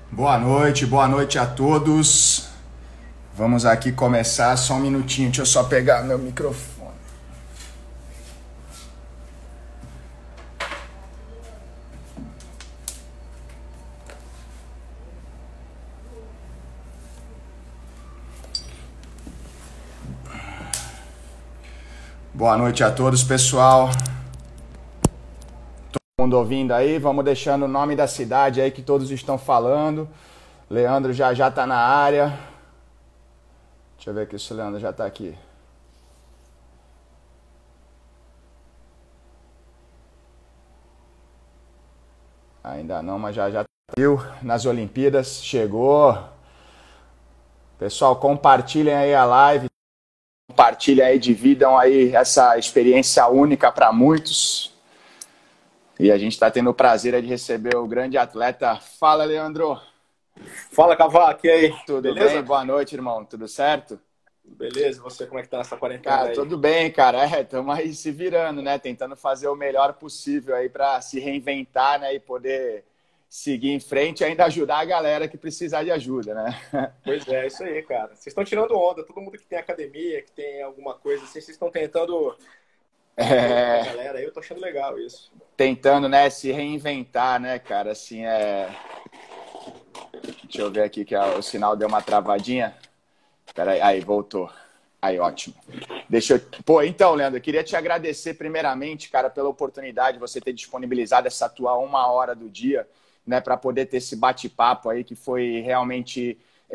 Boa noite a todos. Vamos aqui começar, só um minutinho, deixa eu só pegar meu microfone. Boa noite a todos, pessoal. Todo mundo ouvindo aí? Vamos deixando o nome da cidade aí que todos estão falando. Leandro já tá na área. Deixa eu ver aqui se o Leandro já tá aqui. Ainda não, mas já viu nas Olimpíadas, chegou. Pessoal, compartilhem aí a live, compartilhem aí, dividam aí essa experiência única para muitos. E a gente está tendo o prazer de receber o grande atleta. Fala, Leandro. Fala, Cavaco, e aí? Tudo Beleza? bem? Boa noite, irmão. Tudo certo? Beleza, você como é que tá nessa quarentena Cara, aí? tudo bem, cara. Estamos aí se virando, né? Tentando fazer o melhor possível aí para se reinventar, né? E poder seguir em frente e ainda ajudar a galera que precisar de ajuda, né? Pois é, isso aí, cara. Vocês estão tirando onda, todo mundo que tem academia, que tem alguma coisa assim, vocês estão tentando colocar a galera aí, eu tô achando legal isso. Tentando, né, se reinventar, né, cara? Assim, Deixa eu ver aqui que o sinal deu uma travadinha. Peraí, aí, voltou. Aí, ótimo. Pô, então, Leandro, eu queria te agradecer primeiramente, cara, pela oportunidade de você ter disponibilizado essa tua 1 hora do dia, né, para poder ter esse bate-papo aí, que foi realmente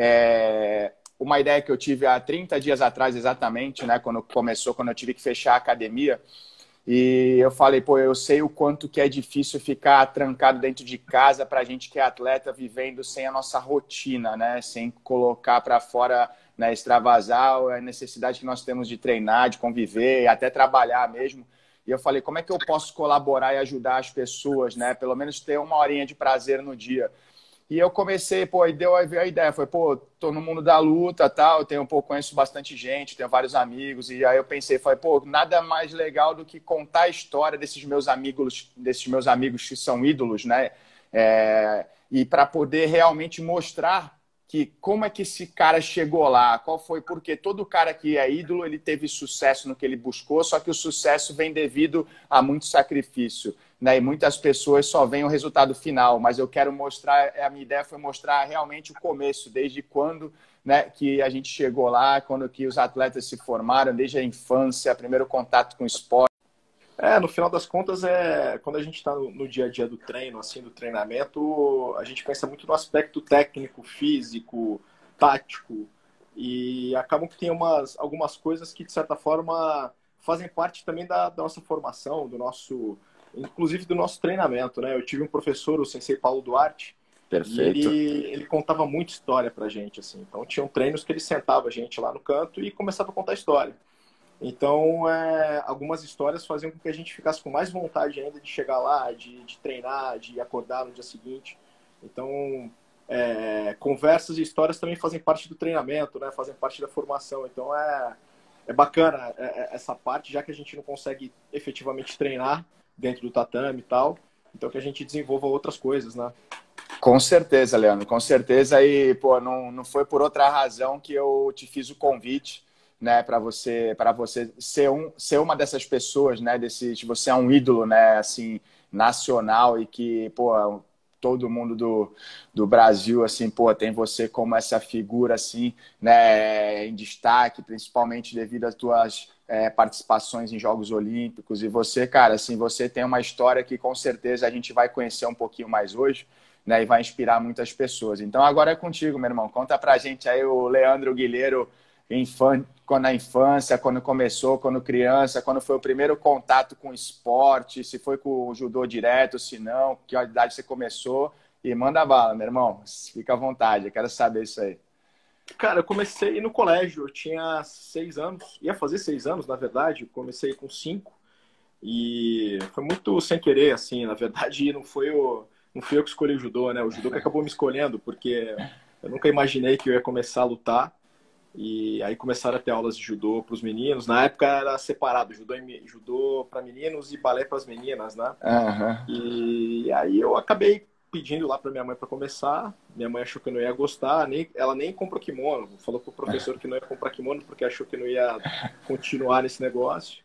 uma ideia que eu tive há 30 dias atrás, exatamente, né, quando eu tive que fechar a academia. E eu falei, pô, eu sei o quanto que é difícil ficar trancado dentro de casa para a gente que é atleta vivendo sem a nossa rotina, né? Sem colocar para fora, né, extravasar a necessidade que nós temos de treinar, de conviver e até trabalhar mesmo. E eu falei, como é que eu posso colaborar e ajudar as pessoas, né? Pelo menos ter 1 horinha de prazer no dia. E eu comecei, pô, e deu a ver a ideia. Foi, pô, tô no mundo da luta, tal, conheço bastante gente, tenho vários amigos. E aí eu pensei, falei, pô, nada mais legal do que contar a história desses meus amigos que são ídolos, né? E para poder realmente mostrar que como é que esse cara chegou lá, qual foi, porque todo cara que é ídolo, ele teve sucesso no que ele buscou, só que o sucesso vem devido a muito sacrifício. Né? E muitas pessoas só veem o resultado final, mas eu quero mostrar, a minha ideia foi mostrar realmente o começo, desde quando, né, que a gente chegou lá, quando que os atletas se formaram, desde a infância, primeiro contato com o esporte. No final das contas, quando a gente está no dia a dia do treino, assim, do treinamento, a gente pensa muito no aspecto técnico, físico, tático, e acabam que tem algumas coisas que, de certa forma, fazem parte também da nossa formação, inclusive do nosso treinamento, né? Eu tive um professor, o Sensei Paulo Duarte, e Perfeito. ele contava muita história pra gente, assim. Então, tinham treinos que ele sentava a gente lá no canto e começava a contar história. Então, algumas histórias faziam com que a gente ficasse com mais vontade ainda de chegar lá, de treinar, de acordar no dia seguinte. Então, conversas e histórias também fazem parte do treinamento, né? Fazem parte da formação. Então, é bacana essa parte, já que a gente não consegue efetivamente treinar dentro do tatame e tal. Então, que a gente desenvolva outras coisas, né? Com certeza, Leandro, com certeza. E, pô, não foi por outra razão que eu te fiz o convite, né, para você ser uma dessas pessoas, né, você é um ídolo, né, assim, nacional e que, pô, todo mundo do Brasil, assim, pô, tem você como essa figura, assim, né, em destaque, principalmente devido às tuas participações em Jogos Olímpicos. E você, cara, assim, você tem uma história que com certeza a gente vai conhecer um pouquinho mais hoje, né, e vai inspirar muitas pessoas. Então agora é contigo, meu irmão. Conta pra gente aí o Leandro Guilherme, quando na infância, quando começou, quando criança, quando foi o primeiro contato com o esporte, se foi com o judô direto, se não, que idade você começou. E manda bala, meu irmão. Fica à vontade, eu quero saber isso aí. Cara, eu comecei no colégio, eu tinha 6 anos, ia fazer 6 anos, na verdade, eu comecei com 5, e foi muito sem querer, assim, na verdade, não fui eu que escolhi o judô, né? O judô que acabou me escolhendo, porque eu nunca imaginei que eu ia começar a lutar. E aí começaram a ter aulas de judô para os meninos. Na época era separado, judô para meninos e balé para as meninas, né? Aham. E aí eu acabei pedindo lá para minha mãe para começar. Minha mãe achou que eu não ia gostar, ela nem comprou kimono. Falou pro professor que não ia comprar kimono porque achou que eu não ia continuar nesse negócio.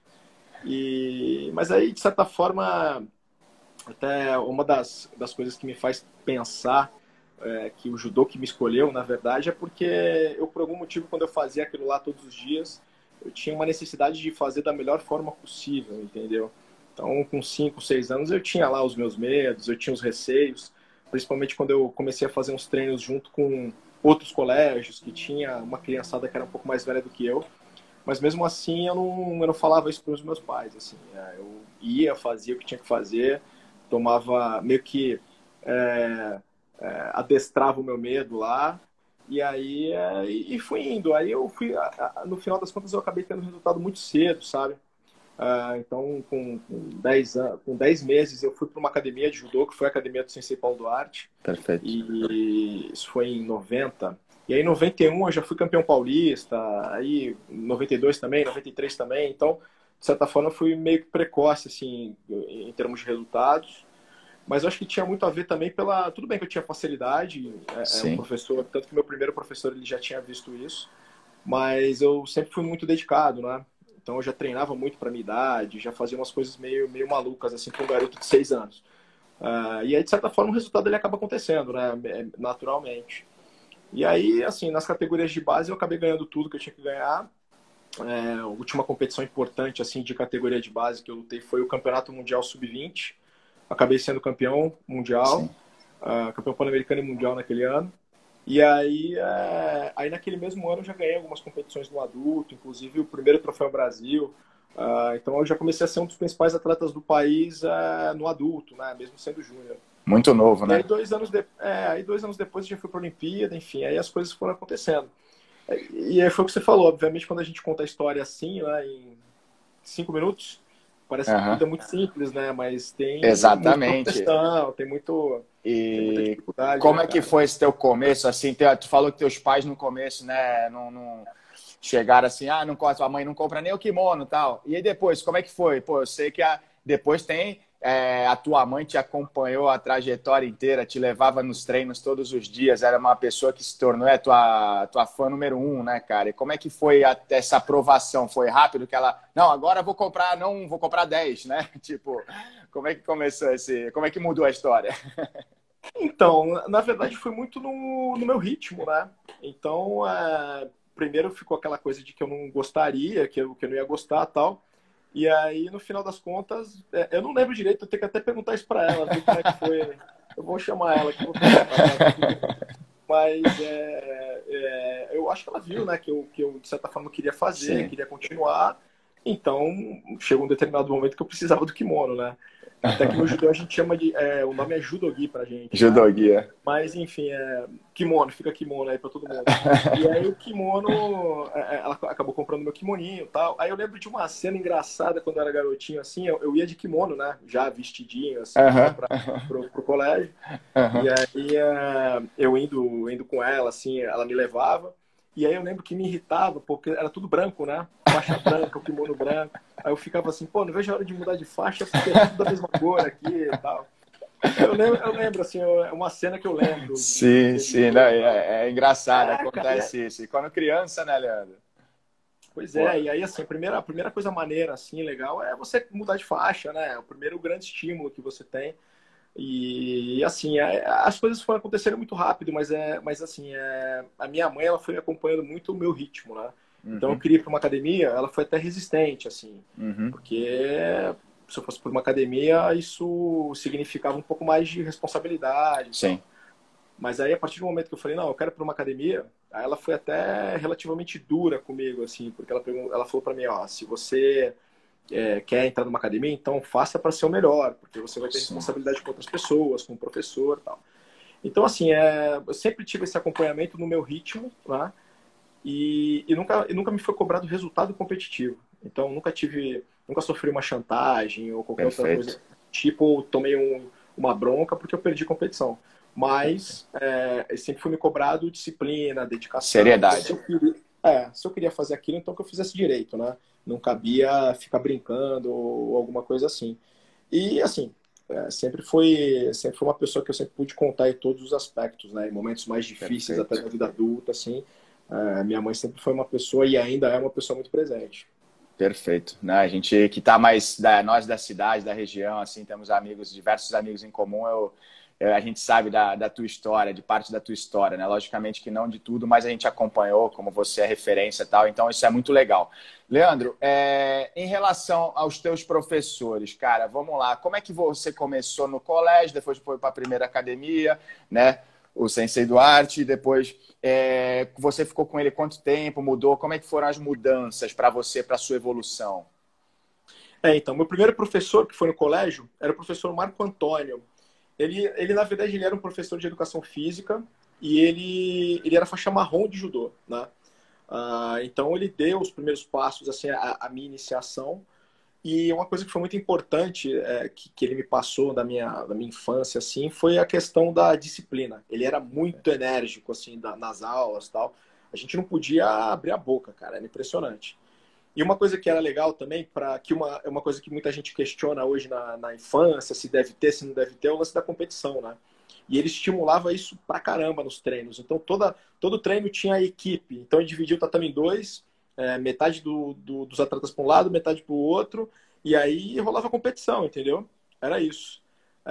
Mas aí, de certa forma, até uma das coisas que me faz pensar que o judô que me escolheu, na verdade, é porque eu, por algum motivo, quando eu fazia aquilo lá todos os dias, eu tinha uma necessidade de fazer da melhor forma possível, entendeu? Então, com 5, 6 anos, eu tinha lá os meus medos, eu tinha os receios, principalmente quando eu comecei a fazer uns treinos junto com outros colégios, que tinha uma criançada que era um pouco mais velha do que eu, mas mesmo assim eu não falava isso para os meus pais, assim, eu ia, fazia o que tinha que fazer, tomava meio que adestrava o meu medo lá, e aí e fui indo. Aí eu fui, no final das contas, eu acabei tendo um resultado muito cedo, sabe? Então, com 10 meses, eu fui para uma academia de judô, que foi a academia do Sensei Paulo Duarte. Perfeito. E isso foi em 90. E aí, em 91, eu já fui campeão paulista. Aí, em 92 também, 93 também. Então, de certa forma, eu fui meio que precoce, assim, em termos de resultados. Mas eu acho que tinha muito a ver também pela... Tudo bem que eu tinha facilidade, um professor, tanto que meu primeiro professor ele já tinha visto isso, mas eu sempre fui muito dedicado, né? Então eu já treinava muito para minha idade, já fazia umas coisas meio malucas, assim, com um garoto de 6 anos. E aí, de certa forma, o resultado ele acaba acontecendo, né? Naturalmente. E aí, assim, nas categorias de base eu acabei ganhando tudo que eu tinha que ganhar. A última competição importante, assim, de categoria de base que eu lutei foi o Campeonato Mundial Sub-20. Acabei sendo campeão mundial, campeão pan-americano e mundial naquele ano. E aí, naquele mesmo ano eu já ganhei algumas competições no adulto, inclusive o primeiro Troféu Brasil. Então eu já comecei a ser um dos principais atletas do país no adulto, né? Mesmo sendo júnior. Muito novo, né? E aí 2 anos depois eu já fui para a Olimpíada, enfim, aí as coisas foram acontecendo. E aí foi o que você falou, obviamente quando a gente conta a história assim, né, em 5 minutos, parece que tudo é muito simples, né? Mas tem exatamente. muita pressão, tem muita dificuldade. Como é que foi esse teu começo? Assim, tu falou que teus pais no começo, né, não chegaram assim, não a mãe não compra nem o kimono e tal. E aí depois, como é que foi? Pô, eu sei que depois tem a tua mãe te acompanhou a trajetória inteira, te levava nos treinos todos os dias, era uma pessoa que se tornou tua fã número 1, né, cara? E como é que foi essa aprovação? Foi rápido que ela, não, agora vou comprar 10, né? Tipo, como é que começou como é que mudou a história? Então, na verdade foi muito no meu ritmo, né? Então, primeiro ficou aquela coisa de que eu não gostaria, que eu não ia gostar e tal. E aí, no final das contas, eu não lembro direito, eu tenho que até perguntar isso pra ela, ver como é que foi. Eu vou chamar ela, que eu vou perguntar pra ela. Mas eu acho que ela viu, né, que eu de certa forma, queria fazer, queria continuar. Então, chegou um determinado momento que eu precisava do kimono, né? Até que no judô a gente chama de... o nome é judogi pra gente. Judogi, né? Mas, enfim, kimono, fica kimono aí pra todo mundo. E aí o kimono... ela acabou comprando meu kimoninho e tal. Aí eu lembro de uma cena engraçada quando eu era garotinho, assim. Eu ia de kimono, né? Já vestidinho, assim, pro colégio. E aí eu indo com ela, assim, ela me levava. E aí eu lembro que me irritava, porque era tudo branco, né? Faixa branca, o kimono branco. Aí eu ficava assim, pô, não vejo a hora de mudar de faixa, porque é tudo da mesma cor aqui e tal. Eu lembro assim, é uma cena que eu lembro. Sim, né? É engraçado, acontece isso. E quando criança, né, Leandro? Pois é, e aí assim, a primeira coisa maneira, assim, legal, é você mudar de faixa, né? É o primeiro grande estímulo que você tem. E assim, as coisas foram acontecendo muito rápido, mas assim, a minha mãe ela foi acompanhando muito o meu ritmo, né? Então eu queria ir para uma academia, ela foi até resistente, assim, porque se eu fosse para uma academia, isso significava um pouco mais de responsabilidade. Sim. Então. Mas aí, a partir do momento que eu falei, não, eu quero ir para uma academia, aí ela foi até relativamente dura comigo, assim, porque ela falou para mim, ó, se você quer entrar numa academia, então faça para ser o melhor, porque você vai ter responsabilidade com outras pessoas, com o professor e tal. Então, assim, eu sempre tive esse acompanhamento no meu ritmo, né? E nunca me foi cobrado resultado competitivo. Então, nunca sofri uma chantagem ou qualquer outra coisa. Tipo, tomei uma bronca porque eu perdi competição. Mas sempre foi me cobrado disciplina, dedicação. Seriedade. Se eu queria fazer aquilo, então que eu fizesse direito, né? Não cabia ficar brincando ou alguma coisa assim. E, assim, sempre foi uma pessoa que eu sempre pude contar em todos os aspectos, né? Em momentos mais difíceis, Perfeito. até da vida adulta, assim. Minha mãe sempre foi uma pessoa e ainda é uma pessoa muito presente. Perfeito. Né? A gente que está mais, nós da cidade, da região, assim, temos amigos, diversos amigos em comum, a gente sabe da tua história, de parte da tua história, né? Logicamente que não de tudo, mas a gente acompanhou, como você é referência e tal, então isso é muito legal. Leandro, em relação aos teus professores, cara, vamos lá, como é que você começou no colégio, depois foi para a primeira academia, né? O Sensei Duarte, depois você ficou com ele quanto tempo, mudou, como é que foram as mudanças para você, para a sua evolução? Então, meu primeiro professor que foi no colégio era o professor Marco Antônio. Na verdade, ele era um professor de educação física e ele era faixa marrom de judô, né? Então, ele deu os primeiros passos, assim, a minha iniciação. E uma coisa que foi muito importante que ele me passou da minha infância, assim, foi a questão da disciplina. Ele era muito enérgico, assim, nas aulas e tal. A gente não podia abrir a boca, cara, era impressionante. E uma coisa que era legal também, é uma coisa que muita gente questiona hoje na infância, se deve ter, se não deve ter, é o lance da competição, né? E ele estimulava isso pra caramba nos treinos. Então, todo treino tinha a equipe. Então, ele dividia o tatame em dois, metade dos atletas para um lado, metade para o outro, e aí rolava competição, entendeu? Era isso.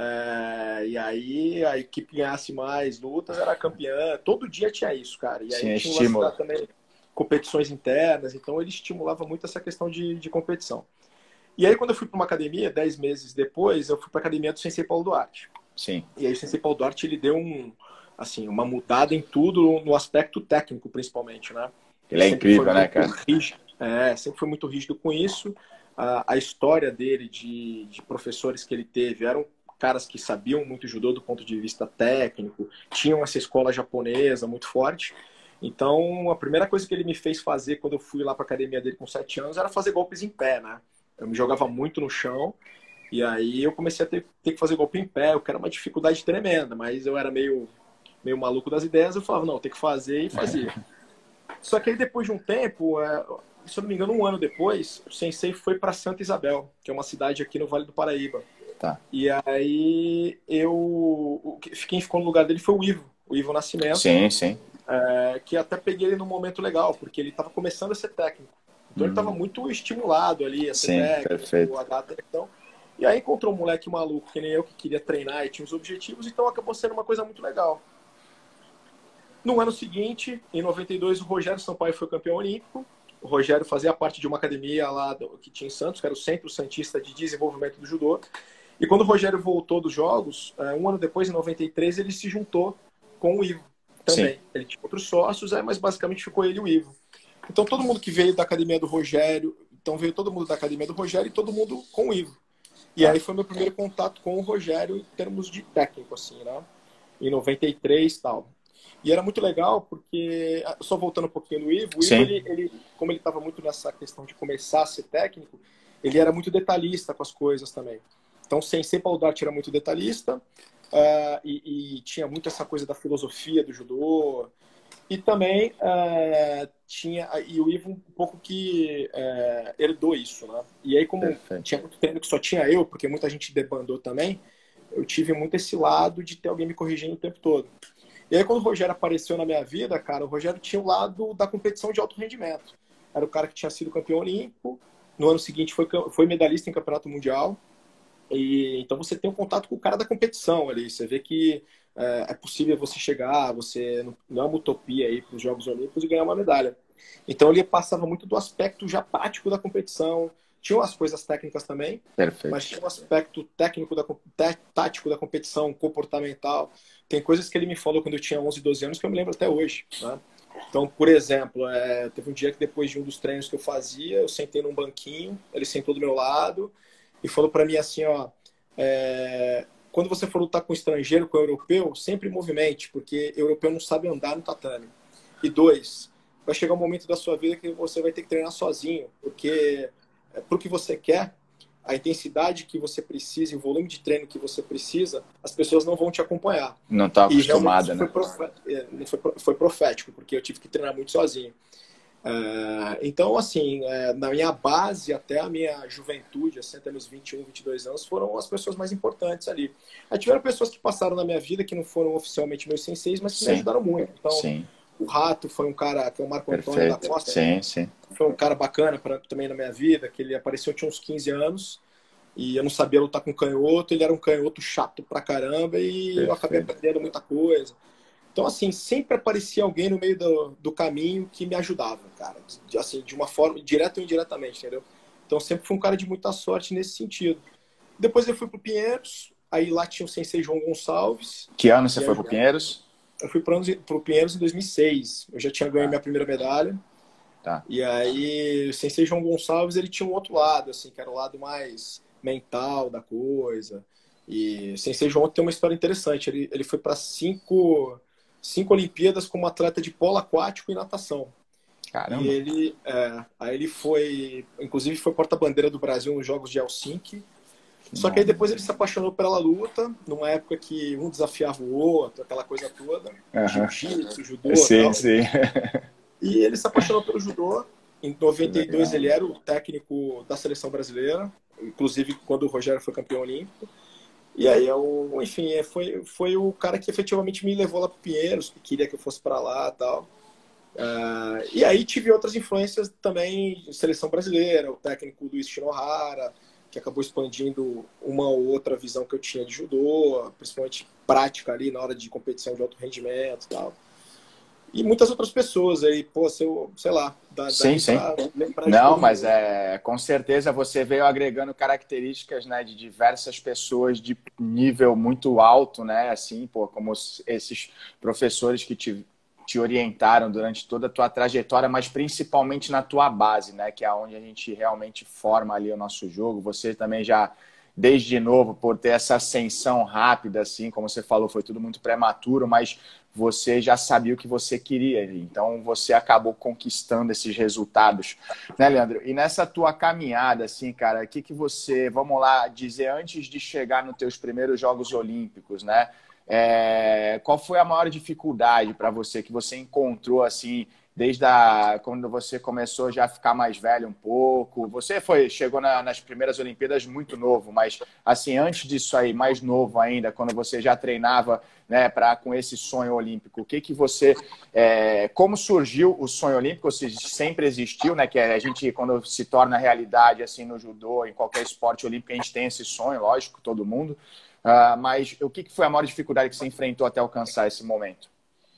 E aí a equipe ganhasse mais lutas, era campeã. Todo dia tinha isso, cara. E aí Tinha tinha o lance estímulo. também competições internas, então ele estimulava muito essa questão de competição. E aí, quando eu fui para uma academia, 10 meses depois, eu fui para a academia do Sensei Paulo Duarte. Sim. E aí o Sensei Paulo Duarte, ele deu uma mudada em tudo, no aspecto técnico, principalmente, né? Ele é incrível, né, cara? Rígido, sempre foi muito rígido com isso. A história dele, de professores que ele teve, eram caras que sabiam muito judô do ponto de vista técnico, tinham essa escola japonesa muito forte. Então, a primeira coisa que ele me fez fazer quando eu fui lá para a academia dele com 7 anos era fazer golpes em pé, né? Eu me jogava muito no chão e aí eu comecei a ter que fazer golpe em pé, o que era uma dificuldade tremenda, mas eu era meio maluco das ideias, eu falava, não, tem que fazer e fazia. Só que aí depois de um tempo, se eu não me engano, um ano depois, o Sensei foi para Santa Isabel, que é uma cidade aqui no Vale do Paraíba. Tá. E aí quem ficou no lugar dele foi o Ivo Nascimento. Sim, sim. Que até peguei ele num momento legal, porque ele estava começando a ser técnico. Então ele estava muito estimulado ali a ser técnico, perfeito. a dar atenção. E aí encontrou um moleque maluco, que nem eu, que queria treinar e tinha os objetivos, então acabou sendo uma coisa muito legal. No ano seguinte, em 92, o Rogério Sampaio foi campeão olímpico. O Rogério fazia parte de uma academia lá que tinha em Santos, que era o Centro Santista de Desenvolvimento do Judô. E quando o Rogério voltou dos Jogos, um ano depois, em 93, ele se juntou com o Ivo também. Sim. Ele tinha outros sócios, mas basicamente ficou ele e o Ivo. Então todo mundo que veio da academia do Rogério, veio todo mundo da academia do Rogério e todo mundo com o Ivo. E aí foi meu primeiro contato com o Rogério em termos de técnico, assim, né? Em 93 e tal. E era muito legal porque, só voltando um pouquinho no Ivo, o Ivo, como ele estava muito nessa questão de começar a ser técnico, ele era muito detalhista com as coisas também. Então, o Sensei Paulo Duarte era muito detalhista e tinha muito essa coisa da filosofia do judô. E também e o Ivo um pouco que herdou isso, né? E aí, como tinha muito treino que só tinha eu, porque muita gente debandou também, eu tive muito esse lado de ter alguém me corrigindo o tempo todo. E aí, quando o Rogério apareceu na minha vida, cara, o Rogério tinha o lado da competição de alto rendimento. Era o cara que tinha sido campeão olímpico, no ano seguinte foi medalhista em campeonato mundial. E então você tem um contato com o cara da competição ali. Você vê que é possível você chegar, você não é uma utopia aí para os Jogos Olímpicos e ganhar uma medalha. Então ele passava muito do aspecto já prático da competição. Tinha as coisas técnicas também, mas tinha um aspecto técnico, tático da competição, comportamental. Tem coisas que ele me falou quando eu tinha 11, 12 anos que eu me lembro até hoje, né? Então, por exemplo, teve um dia que depois de um dos treinos que eu fazia, eu sentei num banquinho, ele sentou do meu lado e falou para mim assim, ó, quando você for lutar com estrangeiro, com europeu, sempre movimente, porque europeu não sabe andar no tatame. E 2, vai chegar um momento da sua vida que você vai ter que treinar sozinho, porque para o que você quer, a intensidade que você precisa e o volume de treino que você precisa, as pessoas não vão te acompanhar. Não está acostumada, né? Foi profético, porque eu tive que treinar muito sozinho. Então, assim, na minha base, até a minha juventude, assim, até meus 21, 22 anos, foram as pessoas mais importantes ali. Aí tiveram pessoas que passaram na minha vida, que não foram oficialmente meus senseis, mas que me Sim, ajudaram muito. Então, sim, o Rato foi um cara, que é o Marco Antônio da perfeito. Costa, Sim, sim. foi um cara bacana também na minha vida, que ele apareceu, eu tinha uns 15 anos, e eu não sabia lutar com canhoto, ele era um canhoto chato pra caramba, e eu acabei Perfeito. aprendendo muita coisa. Então, assim, sempre aparecia alguém no meio do caminho que me ajudava, cara. Assim, de uma forma, direta ou indiretamente, entendeu? Então, sempre fui um cara de muita sorte nesse sentido. Depois eu fui pro Pinheiros, aí lá tinha o Sensei João Gonçalves, Que ano você e foi aí pro Pinheiros? eu fui pro Pinheiros em 2006. Eu já tinha ganho Tá, minha primeira medalha. tá. E aí o Sensei João Gonçalves, ele tinha um outro lado, assim, que era o lado mais mental da coisa. E o Sensei João tem uma história interessante. Ele foi para cinco Olimpíadas como atleta de polo aquático e natação. E Caramba. aí ele foi, inclusive foi porta-bandeira do Brasil nos Jogos de Helsinki. Que Só que aí bom. depois ele se apaixonou pela luta, numa época que um desafiava o outro, aquela coisa toda, Aham. jiu-jitsu, judô e Sim, tal. sim. E ele se apaixonou pelo judô. Em Que 92 legal. ele era o técnico da seleção brasileira, inclusive quando o Rogério foi campeão olímpico. E aí enfim, foi o cara que efetivamente me levou lá para Pinheiros, que queria que eu fosse para lá, e tal. E aí tive outras influências também, seleção brasileira, o técnico Luiz Shinohara, que acabou expandindo uma ou outra visão que eu tinha de judô, principalmente prática ali na hora de competição de alto rendimento, e tal. E muitas outras pessoas aí, pô, se eu, sei lá, Sim, daria sim. para lembrar de Não, todo mas mundo. com certeza você veio agregando características, né, de diversas pessoas de nível muito alto, né, assim, pô, como esses professores que te orientaram durante toda a tua trajetória, mas principalmente na tua base, né, que é onde a gente realmente forma ali o nosso jogo. Você também já, desde novo, por ter essa ascensão rápida, assim, como você falou, foi tudo muito prematuro, mas você já sabia o que você queria, então você acabou conquistando esses resultados, né, Leandro? E nessa tua caminhada, assim, cara, o que você, vamos lá, dizer antes de chegar nos teus primeiros Jogos Olímpicos, né? Qual foi a maior dificuldade para você que você encontrou, assim, desde quando você começou já a ficar mais velho um pouco? Você chegou nas primeiras Olimpíadas muito novo, mas, assim, antes disso aí, mais novo ainda, quando você já treinava, né, com esse sonho olímpico, como surgiu o sonho olímpico? Se sempre existiu, né, que a gente, quando se torna realidade, assim, no judô, em qualquer esporte olímpico, a gente tem esse sonho, lógico, todo mundo. Mas o que foi a maior dificuldade que você enfrentou até alcançar esse momento?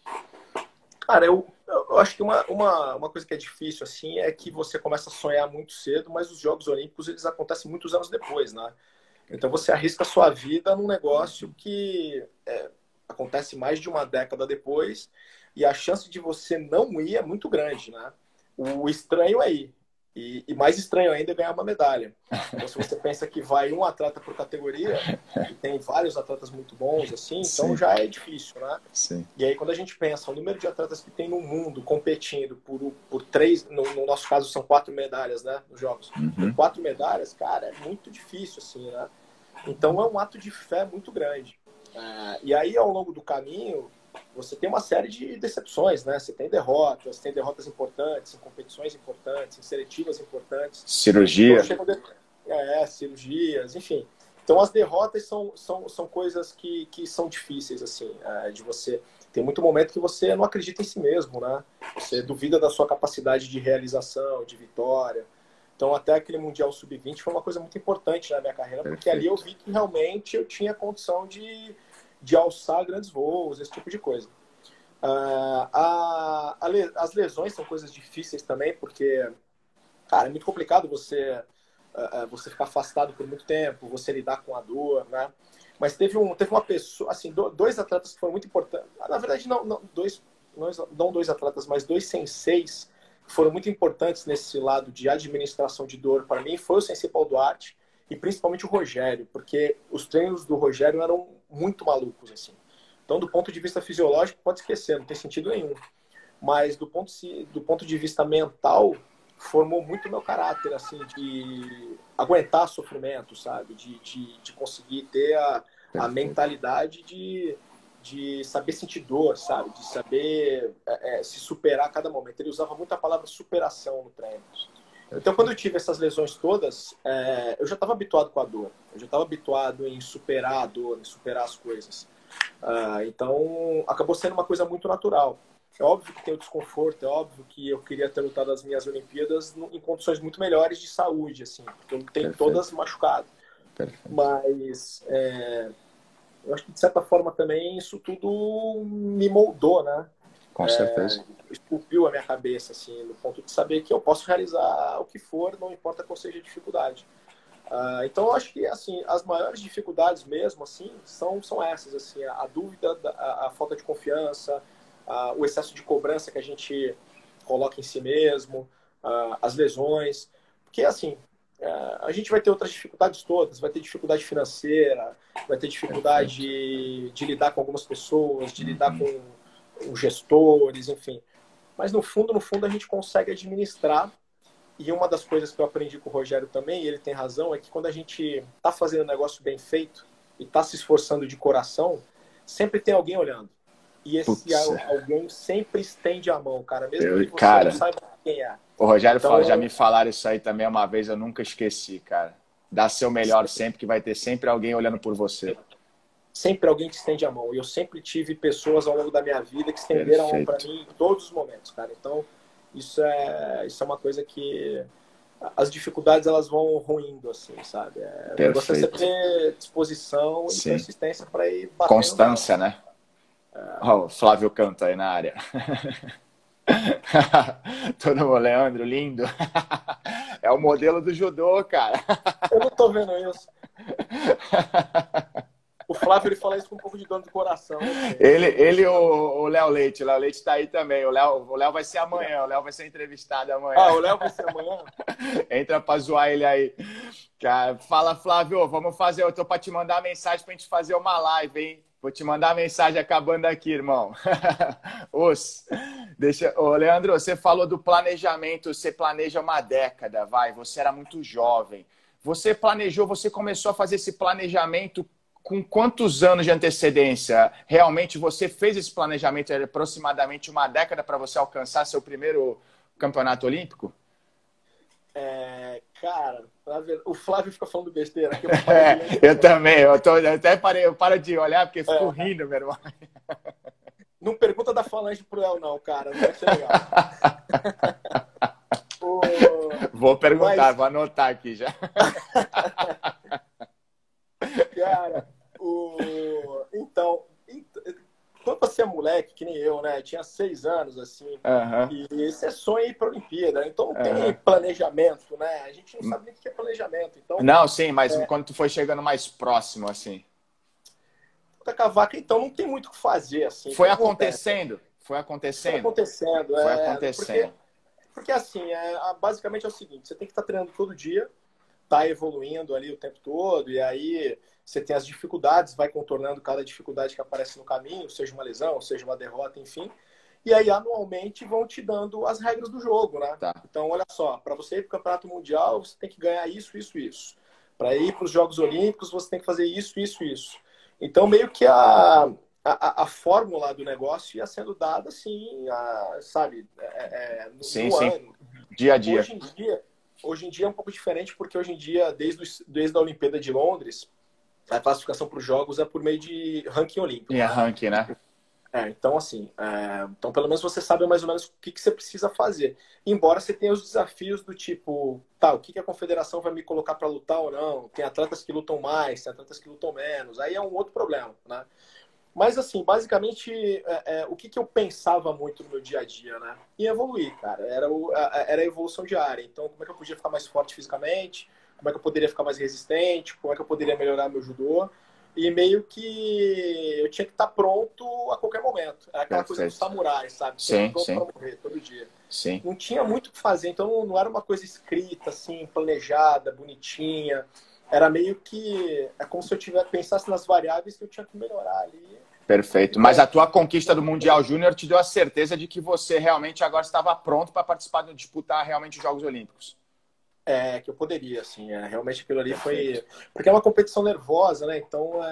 Cara, eu acho que uma coisa que é difícil, assim, é que você começa a sonhar muito cedo, mas os Jogos Olímpicos, eles acontecem muitos anos depois, né? Então você arrisca a sua vida num negócio que acontece mais de uma década depois e a chance de você não ir é muito grande, né? O estranho é ir. E mais estranho ainda é ganhar uma medalha. Então, se você pensa que vai um atleta por categoria, e tem vários atletas muito bons, assim, então Sim, já é difícil, né? sim. E aí, quando a gente pensa o número de atletas que tem no mundo competindo por três, no nosso caso são 4 medalhas, né, nos Jogos, por Uhum. 4 medalhas, cara, é muito difícil, assim, né? Então é um ato de fé muito grande. E aí, ao longo do caminho, você tem uma série de decepções, né? Você tem derrotas importantes, em competições importantes, em seletivas importantes. Então Cirurgia? chegam cirurgias, enfim. Então as derrotas são coisas que são difíceis, assim, de você. Tem muito momento que você não acredita em si mesmo, né? Você duvida da sua capacidade de realização, de vitória. Então, até aquele Mundial Sub-20 foi uma coisa muito importante na minha carreira, porque ali eu Perfeito. vi que realmente eu tinha condição de alçar grandes voos, esse tipo de coisa. As lesões são coisas difíceis também, porque, cara, é muito complicado você ficar afastado por muito tempo, você lidar com a dor, né? Mas teve uma pessoa, assim, dois atletas que foram muito importantes. Na verdade, não dois atletas, mas dois senseis que foram muito importantes nesse lado de administração de dor para mim. Foi o sensei Paulo Duarte e principalmente o Rogério, porque os treinos do Rogério eram muito malucos, assim. Então, do ponto de vista fisiológico, pode esquecer, não tem sentido nenhum. Mas do ponto de vista mental, formou muito meu caráter, assim, de aguentar sofrimento, sabe? De conseguir ter a Perfeito. mentalidade de saber sentir dor, sabe? De saber se superar a cada momento. Ele usava muito a palavra superação no treino. Então, quando eu tive essas lesões todas, eu já estava habituado com a dor. Eu já estava habituado em superar a dor, em superar as coisas. Então, acabou sendo uma coisa muito natural. É óbvio que tem o desconforto, é óbvio que eu queria ter lutado as minhas Olimpíadas em condições muito melhores de saúde, assim, porque eu lutei todas machucado. Perfeito. Mas eu acho que, de certa forma, também isso tudo me moldou, né? Com certeza. Esculpiu a minha cabeça, assim, no ponto de saber que eu posso realizar o que for, não importa qual seja a dificuldade. Então, eu acho que, assim, as maiores dificuldades mesmo, assim, são essas, assim, a dúvida, a falta de confiança, o excesso de cobrança que a gente coloca em si mesmo, as lesões. Porque, assim, a gente vai ter outras dificuldades todas, vai ter dificuldade financeira, vai ter dificuldade de lidar com algumas pessoas, de lidar com os gestores, enfim. Mas, no fundo, a gente consegue administrar. E uma das coisas que eu aprendi com o Rogério também, e ele tem razão, é que quando a gente está fazendo um negócio bem feito e está se esforçando de coração, sempre tem alguém olhando. E esse alguém sempre estende a mão, cara. Mesmo que você não saiba quem é. O Rogério fala, já me falaram isso aí também uma vez, eu nunca esqueci, cara. Dá seu melhor sempre, que vai ter sempre alguém olhando por você. Sempre alguém te estende a mão. E eu sempre tive pessoas ao longo da minha vida que estenderam a mão para mim em todos os momentos, cara. Então, isso é uma coisa que as dificuldades elas vão ruindo, assim, sabe? Você ter disposição e persistência para ir batendo. Constância, né? O Flávio canta aí na área. Todo mundo, Leandro, lindo. É o modelo do judô, cara. Eu não tô vendo isso. O Flávio, ele fala isso com um pouco de dor do coração. Ele o Léo Leite. O Léo Leite tá aí também. O Léo vai ser amanhã. O Léo vai ser entrevistado amanhã. O Léo vai ser amanhã? Entra pra zoar ele aí. Cara, fala, Flávio, vamos fazer. Eu tô pra te mandar mensagem pra gente fazer uma live, hein? Vou te mandar mensagem acabando aqui, irmão. Ô, Leandro, você falou do planejamento. Você planeja uma década, vai. Você era muito jovem. Você começou a fazer esse planejamento com quantos anos de antecedência? Realmente você fez esse planejamento de aproximadamente uma década para você alcançar seu primeiro campeonato olímpico? Cara, o Flávio fica falando besteira. Aqui eu também, eu paro de olhar porque fico rindo, meu irmão. Não pergunta da falange pro El, não, cara. Não vai ser legal. Vou perguntar, vou anotar aqui já. Cara, então, quando você é moleque, que nem eu, né? Tinha 6 anos, assim, e você sonha ir pra Olimpíada, então não tem planejamento, né? A gente não sabe nem o que é planejamento. Então, não, sim, mas quando tu foi chegando mais próximo, assim. Cavaca, então não tem muito o que fazer, assim. Foi acontecendo? Foi acontecendo? Foi acontecendo. Porque assim, basicamente é o seguinte, você tem que estar treinando todo dia, tá evoluindo ali o tempo todo, e aí você tem as dificuldades, vai contornando cada dificuldade que aparece no caminho, seja uma lesão, seja uma derrota, enfim. E aí, anualmente, vão te dando as regras do jogo, né? Tá. Então, olha só, para você ir para o Campeonato Mundial, você tem que ganhar isso, isso, isso. Para ir para os Jogos Olímpicos, você tem que fazer isso, isso, isso. Então, meio que a fórmula do negócio ia sendo dada, assim, sabe, no ano. Dia a dia. Hoje em dia é um pouco diferente, porque hoje em dia, desde a Olimpíada de Londres, a classificação para os Jogos é por meio de ranking olímpico. Ranking, né? Então, assim, então pelo menos você sabe mais ou menos o que você precisa fazer. Embora você tenha os desafios do tipo, o que a confederação vai me colocar para lutar ou não. Tem atletas que lutam mais, tem atletas que lutam menos. Aí é um outro problema, né? Mas, assim, basicamente, o que eu pensava muito no meu dia a dia, né? Em evoluir, cara. Era a evolução diária. Então, como é que eu podia ficar mais forte fisicamente? Como é que eu poderia ficar mais resistente? Como é que eu poderia melhorar meu judô? E meio que eu tinha que estar pronto a qualquer momento. Era aquela coisa do samurai, sabe? Sim, pronto sim. para morrer todo dia. Sim. Não tinha muito o que fazer. Então, não era uma coisa escrita, assim, planejada, bonitinha. Era meio que... É como se eu pensasse nas variáveis que eu tinha que melhorar ali. Perfeito. Mas a tua conquista do Mundial Júnior te deu a certeza de que você realmente agora estava pronto para participar, disputar realmente os Jogos Olímpicos. Que eu poderia, assim. Realmente aquilo ali foi... Porque é uma competição nervosa, né? Então,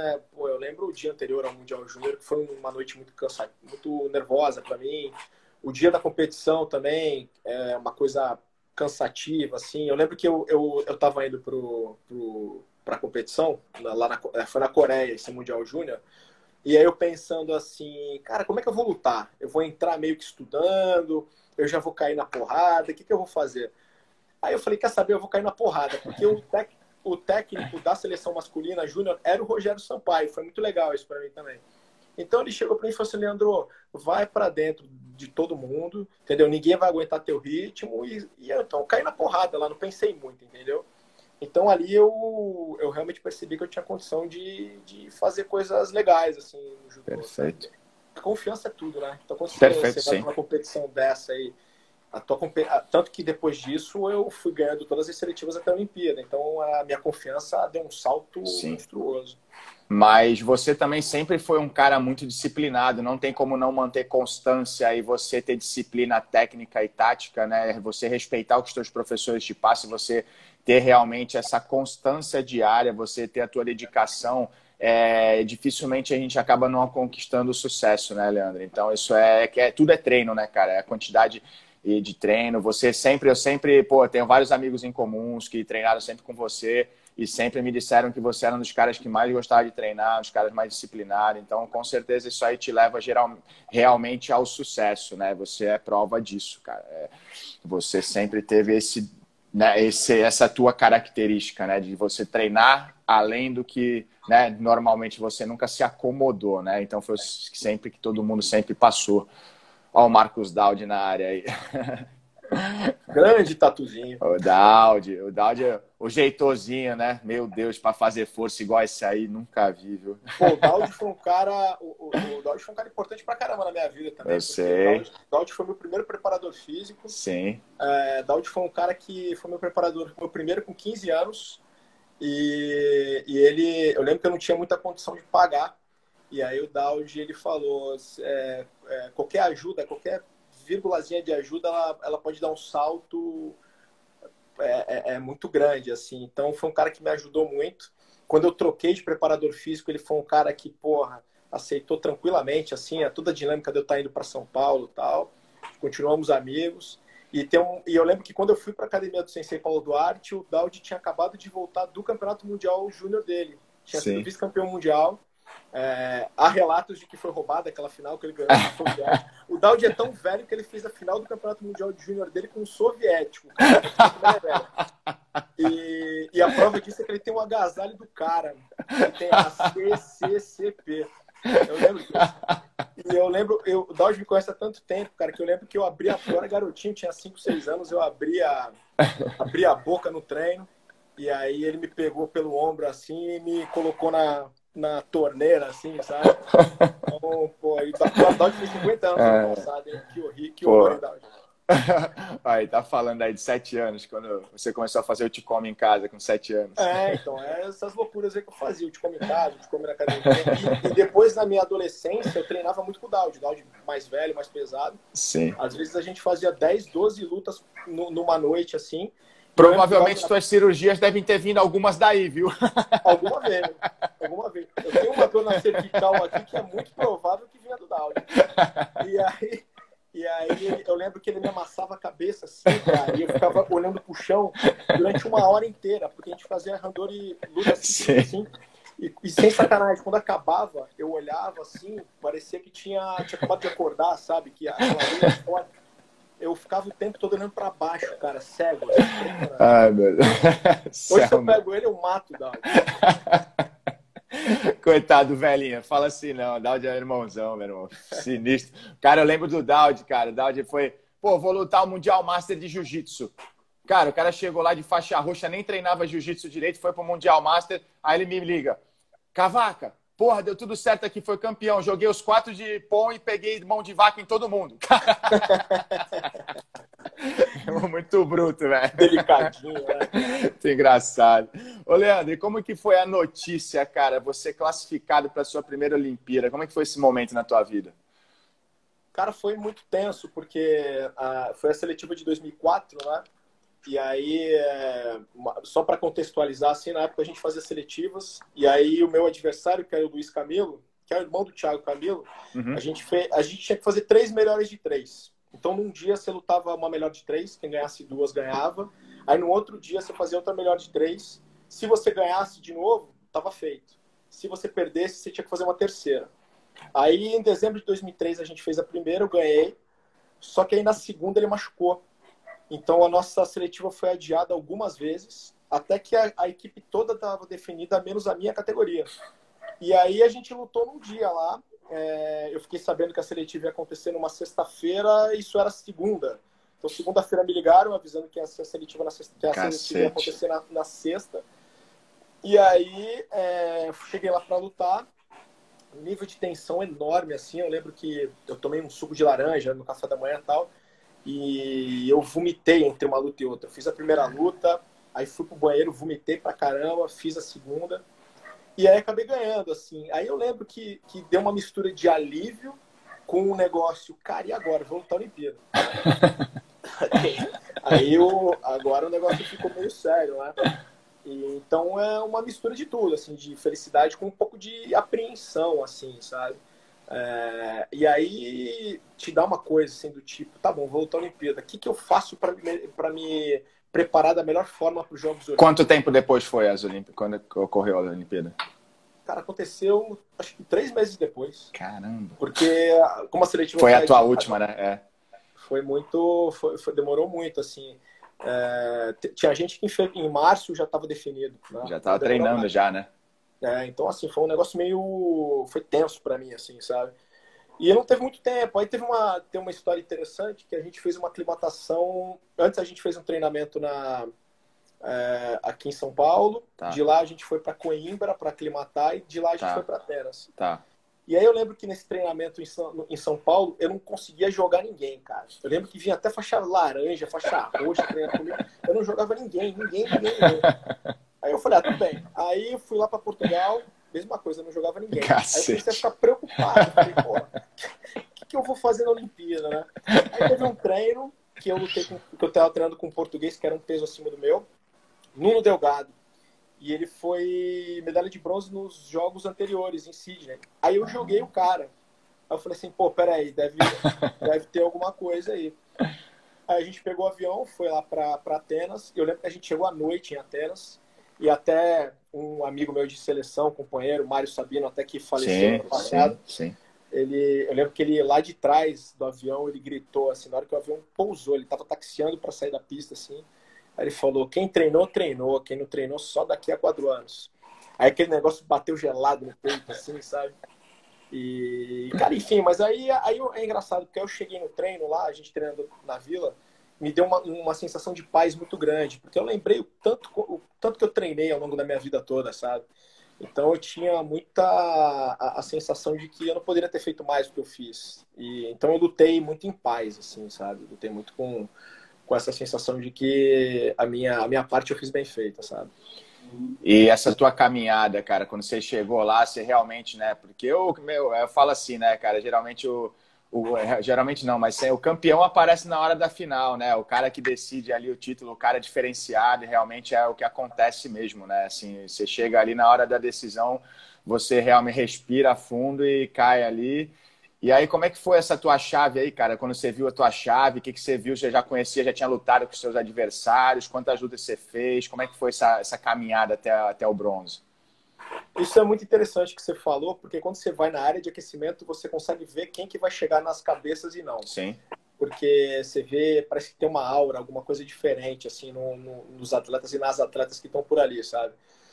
Eu lembro o dia anterior ao Mundial Júnior, que foi uma noite muito cansada, muito nervosa para mim. O dia da competição também é uma coisa cansativa, assim. Eu lembro que eu tava indo para a competição, foi na Coreia, esse Mundial Júnior, e aí eu pensando assim, cara, como é que eu vou lutar? Eu vou entrar meio que estudando, eu já vou cair na porrada, o que eu vou fazer? Aí eu falei, quer saber, eu vou cair na porrada, porque o técnico da seleção masculina júnior era o Rogério Sampaio, foi muito legal isso para mim também. Então ele chegou para mim e falou assim, Leandro, vai para dentro de todo mundo, entendeu? Ninguém vai aguentar teu ritmo e então caí na porrada lá, não pensei muito, entendeu? Então ali eu realmente percebi que eu tinha condição de fazer coisas legais assim no judô. Perfeito. Sabe? Confiança é tudo, né? Então quando Perfeito, você vai sim. para uma competição dessa aí, tanto que depois disso eu fui ganhando todas as seletivas até a Olimpíada. Então a minha confiança deu um salto monstruoso. Mas você também sempre foi um cara muito disciplinado, não tem como não manter constância e você ter disciplina técnica e tática, né? Você respeitar o que os seus professores te passam, você ter realmente essa constância diária, você ter a tua dedicação, dificilmente a gente acaba não conquistando o sucesso, né, Leandro? Então isso tudo é treino, né, cara? É a quantidade de treino. Eu sempre, tenho vários amigos em comuns que treinaram sempre com você. E sempre me disseram que você era um dos caras que mais gostava de treinar, um dos caras mais disciplinados. Então, com certeza, isso aí te leva realmente ao sucesso, né? Você é prova disso, cara. Você sempre teve essa tua característica, né? De você treinar além do que, né? Normalmente você nunca se acomodou, né? Então, foi sempre que todo mundo sempre passou. Ó, o Marcos Daudi na área aí. Grande tatuzinho. O Daudi, o jeitosinho, né? Meu Deus, para fazer força igual esse aí, nunca vi, viu? Pô, o Daudi foi um cara. O Daudi foi um cara importante pra caramba na minha vida também. Eu sei. O Daudi foi meu primeiro preparador físico. Sim. Daudi foi um cara que foi meu preparador, meu primeiro com 15 anos. E ele. Eu lembro que eu não tinha muita condição de pagar. E aí o Daudi, ele falou: qualquer ajuda, qualquer vírgulazinha de ajuda, ela pode dar um salto muito grande, assim. Então, foi um cara que me ajudou muito. Quando eu troquei de preparador físico, ele foi um cara que, aceitou tranquilamente, assim, toda a dinâmica de eu estar indo para São Paulo e tal. Continuamos amigos. E eu lembro que quando eu fui para a academia do Sensei Paulo Duarte, o Daudi tinha acabado de voltar do Campeonato Mundial Júnior dele. Tinha sido vice-campeão mundial. Há relatos de que foi roubada aquela final que ele ganhou com o soviético. O Daudi é tão velho que ele fez a final do Campeonato Mundial de Júnior dele com o soviético. E a prova disso é que ele tem um agasalho do cara. Ele tem a CCCP. Eu lembro disso. E o Daudi me conhece há tanto tempo, cara, que eu lembro que eu era garotinho, tinha 5, 6 anos, eu abri a boca no treino. E aí ele me pegou pelo ombro assim e me colocou na torneira, assim, sabe? Então, o Daudi fez 50 anos no passado, hein? Que horror, Daudi. Aí, tá falando aí de 7 anos, quando você começou a fazer o Te Come em casa com 7 anos. Então, essas loucuras aí que eu fazia, o Te Come em casa, o Te Come na academia. E depois, na minha adolescência, eu treinava muito com o Daudi mais velho, mais pesado. Sim. Às vezes a gente fazia 10, 12 lutas numa noite, assim. Provavelmente suas cirurgias devem ter vindo algumas daí, viu? Alguma vez. Eu tenho uma dor na cervical aqui que é muito provável que vinha do Daudi. E aí eu lembro que ele me amassava a cabeça assim, cara, e eu ficava olhando pro chão durante 1 hora inteira, porque a gente fazia randori luta assim. E sem sacanagem, quando acabava, eu olhava assim, parecia que tinha acabado de acordar, sabe? Que aquela luz forte. Eu ficava o tempo todo olhando pra baixo, cara, cego. Ai, meu Deus. Hoje se eu pego ele, eu mato o Daudi. Coitado, velhinho. Fala assim, não. O Daudi é irmãozão, meu irmão. Sinistro. Cara, eu lembro do Daudi, cara. O Daudi foi... vou lutar o Mundial Master de Jiu-Jitsu. Cara, o cara chegou lá de faixa roxa, nem treinava Jiu-Jitsu direito, foi pro Mundial Master. Aí ele me liga. Cavaca, deu tudo certo aqui, foi campeão. Joguei os 4 de pão e peguei mão de vaca em todo mundo. Muito bruto, velho. Delicadinho, né? Muito engraçado. Ô, Leandro, e como que foi a notícia, cara? Você classificado para a sua primeira Olimpíada. Como é que foi esse momento na tua vida? Cara, foi muito tenso, porque foi a seletiva de 2004, né? E aí, só para contextualizar, assim, na época a gente fazia seletivas, e aí o meu adversário, que era o Luiz Camilo, que é o irmão do Thiago Camilo, a gente tinha que fazer 3 melhores de 3. Então, num dia você lutava uma melhor de 3, quem ganhasse 2 ganhava. Aí no outro dia você fazia outra melhor de 3. Se você ganhasse de novo, estava feito. Se você perdesse, você tinha que fazer uma terceira. Aí em dezembro de 2003 a gente fez a primeira, eu ganhei. Só que aí na segunda ele machucou. Então a nossa seletiva foi adiada algumas vezes, até que a equipe toda estava definida, menos a minha categoria. E aí a gente lutou num dia lá. Eu fiquei sabendo que a seletiva ia acontecer numa sexta-feira, isso era segunda. Então, segunda-feira me ligaram avisando que a seletiva, ia acontecer na sexta. E aí, cheguei lá para lutar. Nível de tensão enorme, assim. Eu lembro que eu tomei um suco de laranja no café da manhã e tal. E eu vomitei entre uma luta e outra. Eu fiz a primeira luta, aí fui pro banheiro, vomitei pra caramba, fiz a segunda. E aí acabei ganhando, assim. Aí eu lembro que deu uma mistura de alívio com um negócio, cara, e agora? Vou lutar a Olimpíada. Aí agora o negócio ficou meio sério, né? Então é uma mistura de tudo, assim, de felicidade com um pouco de apreensão, assim, sabe? E aí te dá uma coisa, assim, do tipo, tá bom, vou lutar a Olimpíada. O que eu faço para me preparar da melhor forma para os Jogos Olímpicos? Quanto tempo depois foi as Olimpíadas? Quando ocorreu a Olimpíada? Cara, aconteceu, acho que 3 meses depois. Caramba. Porque, como a seletiva foi a tua última, né? Foi muito... demorou muito, assim. Tinha gente que em março já estava definido. Né? Já estava treinando já, né? Então, assim, foi um negócio meio... Foi tenso para mim, assim, sabe? E não teve muito tempo. Aí tem uma história interessante que a gente fez uma aclimatação... Antes a gente fez um treinamento aqui em São Paulo. Tá. De lá a gente foi para Coimbra para aclimatar e de lá a gente foi para Atenas. Tá. E aí eu lembro que nesse treinamento em São Paulo eu não conseguia jogar ninguém, cara. Eu lembro que vinha até faixa laranja, faixa roxa treinar comigo. Eu não jogava ninguém. Aí eu falei, tudo bem. Aí eu fui lá para Portugal, mesma coisa, eu não jogava ninguém. Cacete. Aí eu comecei a ficar preocupado. Falei, pô, o que eu vou fazer na Olimpíada, né? Aí teve um treino que eu tava treinando com um português que era um peso acima do meu, Nuno Delgado. E ele foi medalha de bronze nos jogos anteriores, em Sydney. Aí eu joguei o cara. Aí eu falei assim, pô, peraí, deve ter alguma coisa aí. Aí a gente pegou o avião, foi lá pra Atenas. Eu lembro que a gente chegou à noite em Atenas. E até um amigo meu de seleção, companheiro, Mário Sabino, até que faleceu no passado. Sim. Eu lembro que ele, lá de trás do avião, ele gritou, assim, na hora que o avião pousou, ele tava taxiando para sair da pista, assim. Aí ele falou, quem treinou, treinou. Quem não treinou, só daqui a 4 anos. Aí aquele negócio bateu gelado no peito, assim, sabe? E, cara, enfim, mas aí é engraçado, porque eu cheguei no treino lá, a gente treinando na Vila, me deu uma sensação de paz muito grande, porque eu lembrei o tanto que eu treinei ao longo da minha vida toda, sabe? Então eu tinha muita a sensação de que eu não poderia ter feito mais do que eu fiz. Então eu lutei muito em paz, assim, sabe? Lutei muito com essa sensação de que a minha parte eu fiz bem feita, sabe? E essa tua caminhada, cara, quando você chegou lá, você realmente, né? Porque eu falo assim, né, cara, geralmente geralmente não, mas o campeão aparece na hora da final, né? O cara que decide ali o título, o cara diferenciado, e realmente é o que acontece mesmo, né? Assim, você chega ali na hora da decisão, você realmente respira fundo e cai ali. E aí, como é que foi essa tua chave aí, cara? Quando você viu a tua chave, o que você viu? Você já conhecia, já tinha lutado com os seus adversários? Quantas lutas você fez? Como é que foi essa caminhada até o bronze? Isso é muito interessante que você falou, porque quando você vai na área de aquecimento, você consegue ver quem que vai chegar nas cabeças e não. Sim. Porque você vê, parece que tem uma aura, alguma coisa diferente, assim, nos atletas e nas atletas que estão por ali, sabe?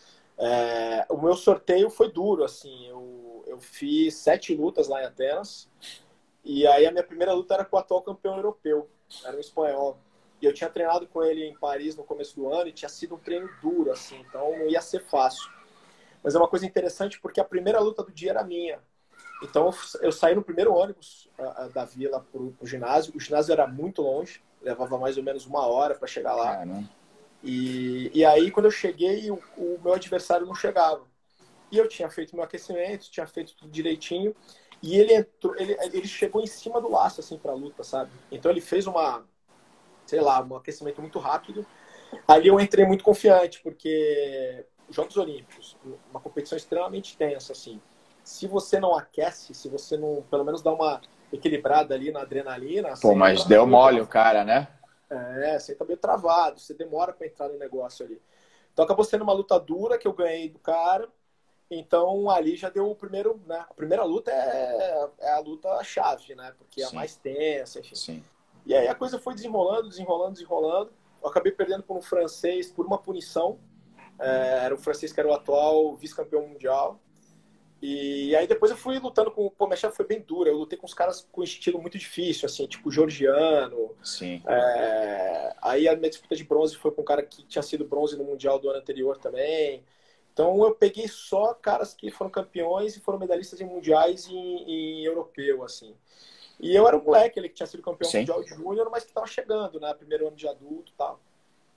O meu sorteio foi duro, assim, eu fiz 7 lutas lá em Atenas, e aí a minha primeira luta era com o atual campeão europeu, era um espanhol. E eu tinha treinado com ele em Paris no começo do ano, e tinha sido um treino duro, assim, então não ia ser fácil. Mas é uma coisa interessante porque a primeira luta do dia era minha. Então eu saí no primeiro ônibus da vila pro ginásio. O ginásio era muito longe, levava mais ou menos 1 hora para chegar lá. E aí quando eu cheguei, o meu adversário não chegava. E eu tinha feito meu aquecimento, tinha feito tudo direitinho. E ele entrou, ele chegou em cima do laço assim para a luta, sabe? Então ele fez um aquecimento muito rápido. Ali eu entrei muito confiante, porque Jogos Olímpicos, uma competição extremamente tensa, assim. Se você não aquece, se você não, pelo menos dá uma equilibrada ali na adrenalina, Pô, você mas entra deu meio mole o cara, né? você entra meio travado, você demora para entrar no negócio ali. Então acabou sendo uma luta dura que eu ganhei do cara. Então ali já deu o primeiro, né? A primeira luta é a luta chave, né? Porque é a Sim, mais tensa, enfim. sim. E aí a coisa foi desenrolando, desenrolando, desenrolando. Eu acabei perdendo por um francês por uma punição. Era o francês que era o atual vice-campeão mundial. E aí depois eu fui lutando com... Pô, minha chave foi bem dura. Eu lutei com os caras com estilo muito difícil, assim, tipo georgiano. Sim. Aí a minha disputa de bronze foi com um cara que tinha sido bronze no Mundial do ano anterior também. Então eu peguei só caras que foram campeões e foram medalhistas em mundiais e em europeu, assim. E eu era um moleque, ele que tinha sido campeão Sim. mundial de júnior, mas que estava chegando, né? Primeiro ano de adulto e tal.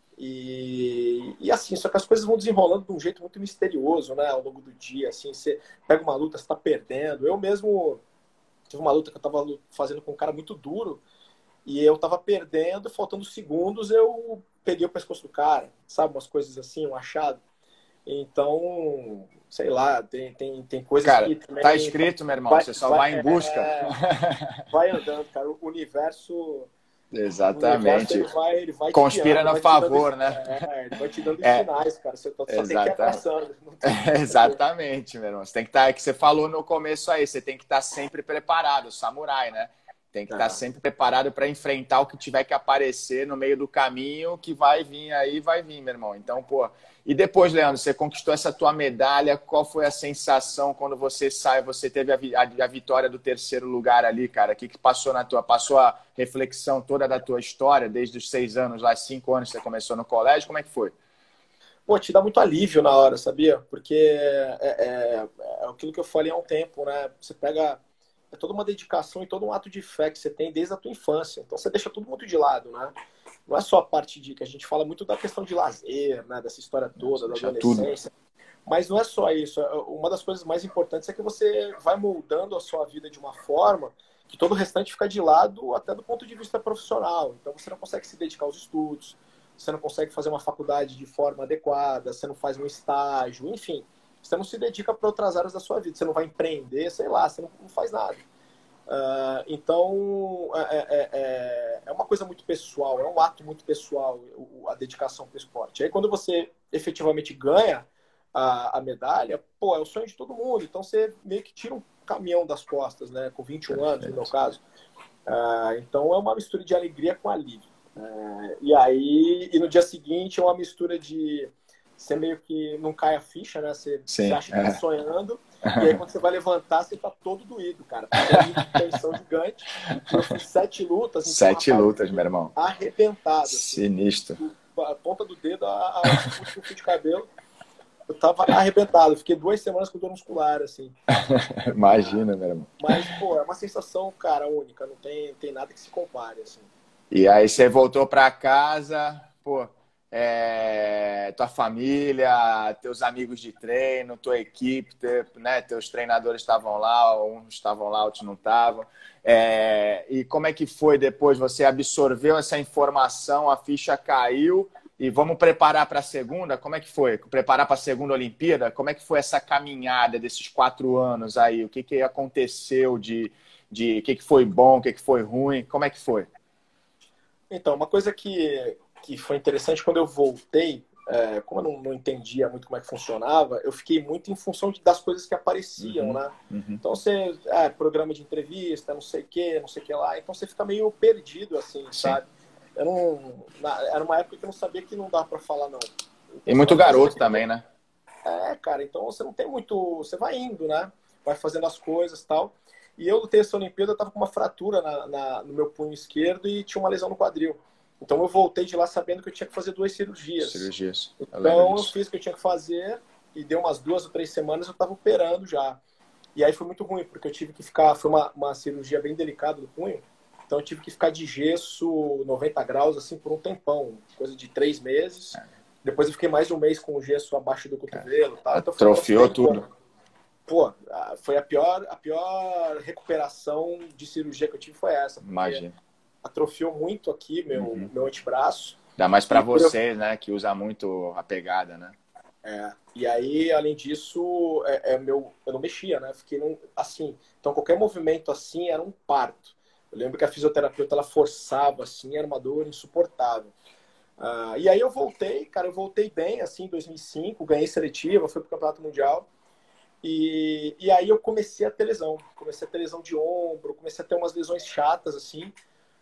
E assim, só que as coisas vão desenrolando de um jeito muito misterioso, né? Ao longo do dia, assim, você pega uma luta, você tá perdendo. Eu mesmo tive uma luta que eu tava fazendo com um cara muito duro e eu tava perdendo, faltando segundos, eu peguei o pescoço do cara, sabe? Umas coisas assim, um achado. Então, sei lá, tem coisas Cara, que também tá escrito, meu irmão, vai, você só vai em busca. vai andando, cara. O universo Exatamente. ele vai te Conspira guiando, no vai te dando, favor, né? ele vai te dando os É, sinais, cara. Você só tem que ir exatamente. abraçando. Não tem o que fazer. Exatamente, meu irmão. Você tem que estar, é que você falou no começo aí, você tem que estar sempre preparado, samurai, né? Tem que estar sempre preparado para enfrentar o que tiver que aparecer no meio do caminho, que vai vir aí, vai vir, meu irmão. Então, pô. E depois, Leandro, você conquistou essa tua medalha. Qual foi a sensação quando você sai? Você teve a vitória do terceiro lugar ali, cara. O que passou na tua? Passou a reflexão toda da tua história, desde os 6 anos, lá 5 anos que você começou no colégio? Como é que foi? Pô, te dá muito alívio na hora, sabia? Porque é aquilo que eu falei há um tempo, né? Você pega toda uma dedicação e todo um ato de fé que você tem desde a tua infância. Então você deixa tudo muito de lado, né? Não é só a parte de que a gente fala muito da questão de lazer, né? Dessa história toda, da Deixa tudo. adolescência. Mas não é só isso. Uma das coisas mais importantes é que você vai moldando a sua vida de uma forma que todo o restante fica de lado até do ponto de vista profissional. Então você não consegue se dedicar aos estudos, você não consegue fazer uma faculdade de forma adequada, você não faz um estágio, enfim. Você não se dedica para outras áreas da sua vida, você não vai empreender, sei lá, você não faz nada. Então, é uma coisa muito pessoal, é um ato muito pessoal a dedicação para o esporte. Aí, quando você efetivamente ganha a medalha, pô, é o sonho de todo mundo. Então, você meio que tira um caminhão das costas, né? Com 21 anos, no meu caso. Então, é uma mistura de alegria com alívio. E no dia seguinte, é uma mistura de... Você meio que não cai a ficha, né? Você acha que tá sonhando. E aí, quando você vai levantar, você tá todo doído, cara. Porque é uma tensão gigante. Eu fiz 7 lutas. Então, 7 lutas, meu irmão. Arrebentado. Sinistro. Assim, a ponta do dedo, o fio de cabelo. Eu tava arrebentado. Fiquei 2 semanas com dor muscular, assim. Imagina, meu irmão. Mas, pô, é uma sensação, cara, única. Não tem nada que se compare, assim. E aí você voltou para casa, pô, tua família, teus amigos de treino, tua equipe, né, teus treinadores estavam lá, uns estavam lá, outros não estavam. E como é que foi depois? Você absorveu essa informação, a ficha caiu e vamos preparar para a segunda? Como é que foi? Preparar para a segunda Olimpíada? Como é que foi essa caminhada desses 4 anos aí? O que aconteceu o que foi bom, o que foi ruim? Como é que foi? Então, uma coisa que foi interessante quando eu voltei, como eu não entendia muito como é que funcionava, eu fiquei muito em função das coisas que apareciam, né? Então, programa de entrevista, não sei o que lá, então você fica meio perdido, assim, sabe? Era uma época que eu não sabia que não dá para falar, não. Então, e muito garoto também, né? Cara, então você não tem muito... Você vai indo, né? Vai fazendo as coisas e tal. E eu lutei essa Olimpíada, eu tava com uma fratura no meu punho esquerdo e tinha uma lesão no quadril. Então eu voltei de lá sabendo que eu tinha que fazer 2 cirurgias. Então eu fiz o que eu tinha que fazer e deu umas 2 ou 3 semanas eu tava operando já. E aí foi muito ruim, porque eu tive que ficar... Foi uma cirurgia bem delicada do punho. Então eu tive que ficar de gesso 90 graus, assim, por um tempão. Coisa de 3 meses. Depois eu fiquei mais de um mês com o gesso abaixo do cotovelo. Tal. Então, atrofiou tudo. Pô, foi a pior recuperação de cirurgia que eu tive foi essa. Imagina. Atrofiou muito aqui meu antebraço. Ainda mais para E você, né, que usa muito a pegada, né? e aí, além disso, eu não mexia, né? Fiquei assim. Então, qualquer movimento assim era um parto. Eu lembro que a fisioterapeuta ela forçava, assim, era uma dor insuportável. E aí eu voltei, cara, eu voltei bem, assim, em 2005, ganhei seletiva, fui pro Campeonato Mundial. E aí eu comecei a ter lesão. Comecei a ter lesão de ombro, comecei a ter umas lesões chatas, assim.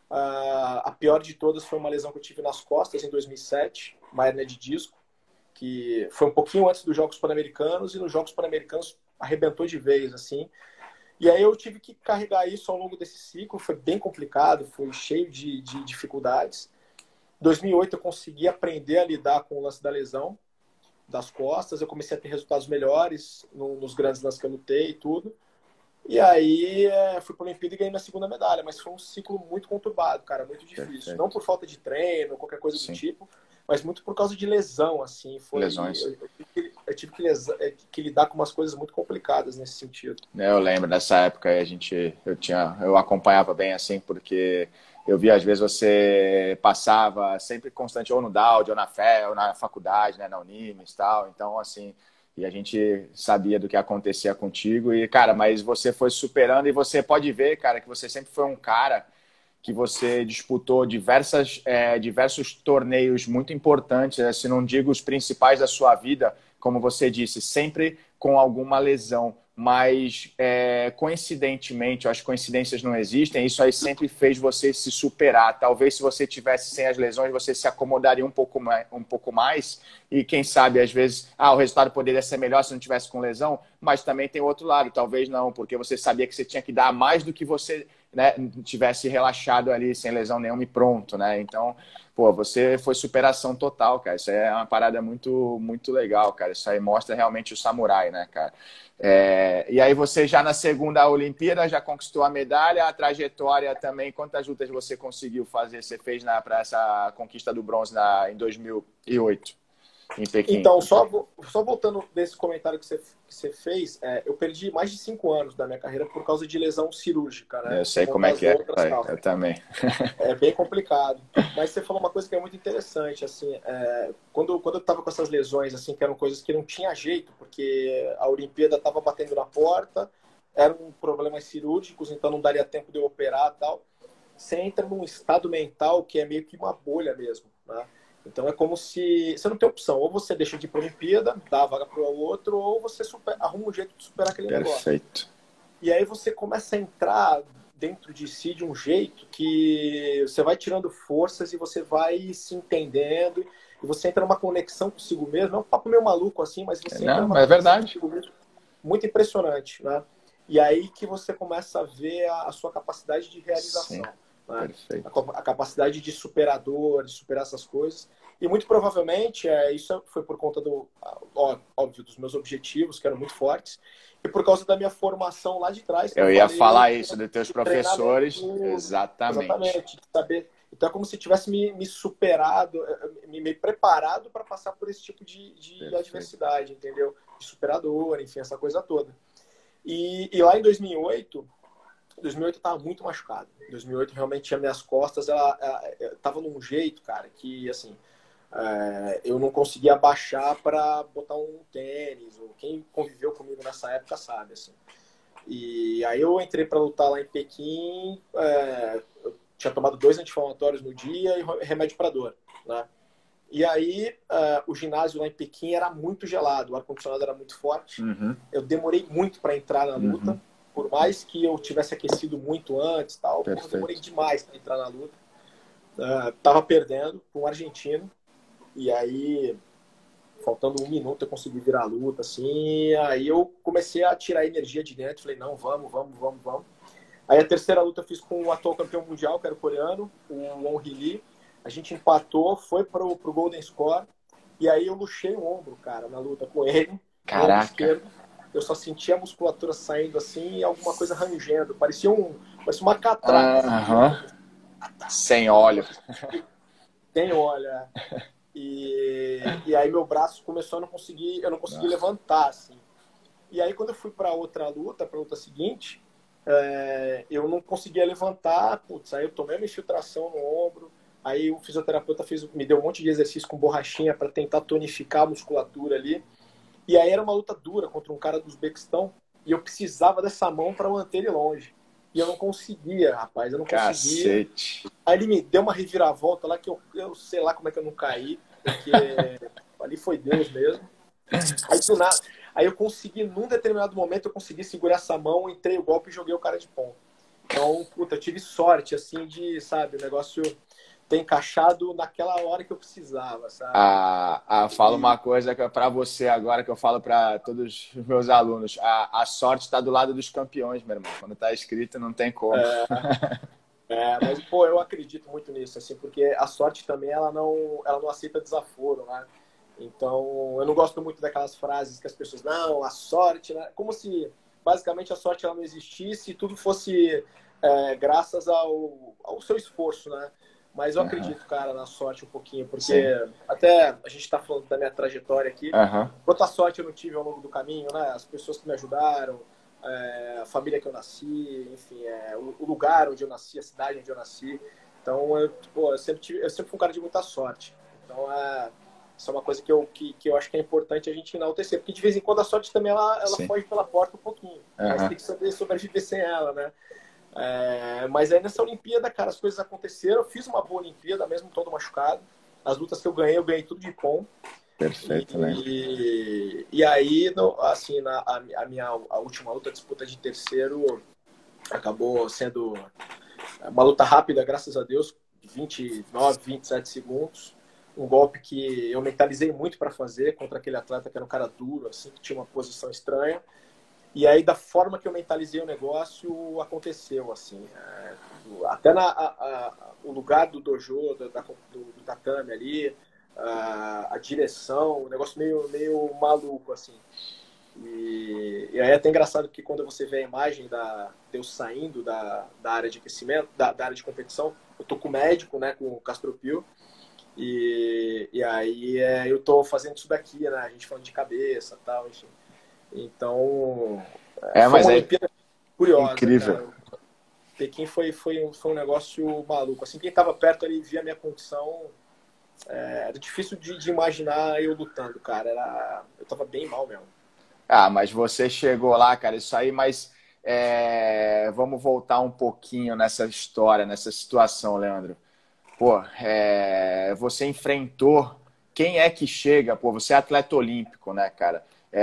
A pior de todas foi uma lesão que eu tive nas costas em 2007, uma hérnia de disco, que foi um pouquinho antes dos Jogos Pan-Americanos, e nos Jogos Pan-Americanos arrebentou de vez, assim. E aí eu tive que carregar isso ao longo desse ciclo, foi bem complicado, foi cheio de dificuldades. Em 2008 eu consegui aprender a lidar com o lance da lesão das costas, eu comecei a ter resultados melhores nos grandes lances que eu lutei e tudo. E aí fui para a Olimpíada e ganhei minha segunda medalha, mas foi um ciclo muito conturbado, cara, muito difícil. Perfeito. Não por falta de treino, qualquer coisa Sim. do tipo, mas muito por causa de lesão, assim. Lesões. Eu tive que lidar com umas coisas muito complicadas nesse sentido. Eu lembro dessa época aí, eu acompanhava bem assim, porque eu via às vezes você passava sempre constante ou no Daud, ou na Fé, ou na faculdade, né, na Unimes e tal. Então, assim, e a gente sabia do que acontecia contigo e, cara, mas você foi superando e você pode ver, cara, que você sempre foi um cara que você disputou diversos torneios muito importantes, né? Se não digo os principais da sua vida, como você disse, sempre com alguma lesão. Mas, coincidentemente, as coincidências não existem, isso aí sempre fez você se superar. Talvez se você tivesse sem as lesões, você se acomodaria um pouco mais e, quem sabe, às vezes, o resultado poderia ser melhor se não tivesse com lesão, mas também tem outro lado, talvez não, porque você sabia que você tinha que dar mais do que você, né, tivesse relaxado ali, sem lesão nenhuma e pronto, né? Então, pô, você foi superação total, cara. Isso é uma parada muito, muito legal, cara. Isso aí mostra realmente o samurai, né, cara? E aí você já na segunda Olimpíada já conquistou a medalha, a trajetória também. Quantas lutas você conseguiu fazer? Você fez para essa conquista do bronze em 2008, em Pequim? Então, só voltando desse comentário que você fez, eu perdi mais de 5 anos da minha carreira por causa de lesão cirúrgica, né? Eu sei como é que é, eu também. É bem complicado. Mas você falou uma coisa que é muito interessante, assim, quando eu estava com essas lesões, assim, que eram coisas que não tinha jeito, porque a Olimpíada estava batendo na porta, eram problemas cirúrgicos, então não daria tempo de eu operar e tal. Você entra num estado mental que é meio que uma bolha mesmo, né? Então é como se você não tem opção, ou você deixa de ir para a Olimpíada, dá a vaga para o outro, ou você arruma um jeito de superar aquele negócio. Perfeito. E aí você começa a entrar dentro de si de um jeito que você vai tirando forças e você vai se entendendo e você entra numa conexão consigo mesmo. É um papo meio maluco assim, mas você entra numa é verdade. consigo mesmo muito impressionante, né? E aí que você começa a ver a sua capacidade de realização. Sim. Né? Perfeito. A capacidade de superador, de superar essas coisas. E muito provavelmente isso foi por conta óbvio, dos meus objetivos, que eram muito fortes, e por causa da minha formação lá de trás. Eu ia falar isso, dos teus professores. Exatamente. De saber. Então é como se tivesse me superado, me preparado para passar por esse tipo de adversidade, entendeu? De superador, enfim, essa coisa toda. E lá em 2008 eu estava muito machucado. Em 2008 realmente as minhas costas, ela tava num jeito, cara, que assim, eu não conseguia abaixar para botar um tênis. Ou quem conviveu comigo nessa época sabe, assim. E aí eu entrei para lutar lá em Pequim, eu tinha tomado 2 anti-inflamatórios no dia e remédio para dor, né? E aí o ginásio lá em Pequim era muito gelado, o ar-condicionado era muito forte. Uhum. Eu demorei muito para entrar na luta. Uhum. Por mais que eu tivesse aquecido muito antes, tal, eu demorei demais para entrar na luta. Tava perdendo para um argentino. E aí, faltando 1 minuto, eu consegui virar a luta, assim. Aí eu comecei a tirar energia de dentro. Falei, não, vamos. Aí a terceira luta eu fiz com o atual campeão mundial, que era o coreano, o Won Hee Lee. A gente empatou, foi pro Golden Score. E aí eu luxei o ombro, cara, na luta com ele. Caraca. Eu só sentia a musculatura saindo assim e alguma coisa rangendo. Parecia uma catraca. Sem óleo. Sem óleo, E aí meu braço começou a eu não consegui levantar, assim. E aí quando eu fui para outra luta, para a luta seguinte, eu não conseguia levantar, putz, aí eu tomei uma infiltração no ombro, Aí o fisioterapeuta me deu um monte de exercício com borrachinha para tentar tonificar a musculatura ali. E aí era uma luta dura contra um cara do Uzbequistão e eu precisava dessa mão para manter ele longe. E eu não conseguia, rapaz, eu não conseguia. Cacete. Aí ele me deu uma reviravolta lá que eu sei lá como é que eu não caí, porque ali foi Deus mesmo. Aí do nada, aí eu consegui, num determinado momento, eu consegui segurar essa mão, entrei o golpe e joguei o cara de ponta. Então, puta, eu tive sorte, assim, de, sabe, o negócio ter encaixado naquela hora que eu precisava, sabe? Fala uma coisa para você agora, que eu falo para todos os meus alunos. A sorte está do lado dos campeões, meu irmão. Quando está escrito, não tem como. Mas, pô, eu acredito muito nisso, assim, porque a sorte também, ela não aceita desaforo, né? Então, eu não gosto muito daquelas frases que as pessoas, não, a sorte, né? Como se, basicamente, a sorte ela não existisse e tudo fosse graças ao seu esforço, né? Mas eu acredito, cara, na sorte um pouquinho, porque Sim. Até a gente está falando da minha trajetória aqui, quanta sorte eu não tive ao longo do caminho, né? As pessoas que me ajudaram, a família que eu nasci, enfim, o lugar onde eu nasci, a cidade onde eu nasci. Então, eu sempre fui um cara de muita sorte. Então, isso é uma coisa que eu acho que é importante a gente enaltecer, porque de vez em quando a sorte também ela foge pela porta um pouquinho, mas tem que saber sobreviver sem ela, né? Mas aí nessa Olimpíada, cara, as coisas aconteceram. Eu fiz uma boa Olimpíada, mesmo todo machucado. As lutas que eu ganhei tudo de pom. Perfeito, né? E aí, assim, a última luta, a disputa de terceiro, acabou sendo uma luta rápida, graças a Deus, 29, 27 segundos. Um golpe que eu mentalizei muito para fazer contra aquele atleta que era um cara duro, assim, que tinha uma posição estranha. E aí, da forma que eu mentalizei o negócio, aconteceu, assim. Até o lugar do dojo, do tatame ali, a direção, o negócio meio maluco, assim. E aí é até engraçado que quando você vê a imagem de eu saindo da área de aquecimento, da área de competição, eu tô com o médico, né, com o Castropil, e aí eu tô fazendo isso daqui, né, a gente falando de cabeça e tal, enfim. Então, foi uma Olimpíada curiosa, incrível. cara. Pequim foi um negócio maluco. Assim, quem estava perto ali via a minha condição. Era difícil de imaginar eu lutando, cara. Eu tava bem mal mesmo. Mas você chegou lá, cara, isso aí, mas vamos voltar um pouquinho nessa história, nessa situação, Leandro. Pô, você enfrentou... Quem é que chega? Pô, você é atleta olímpico, né, cara?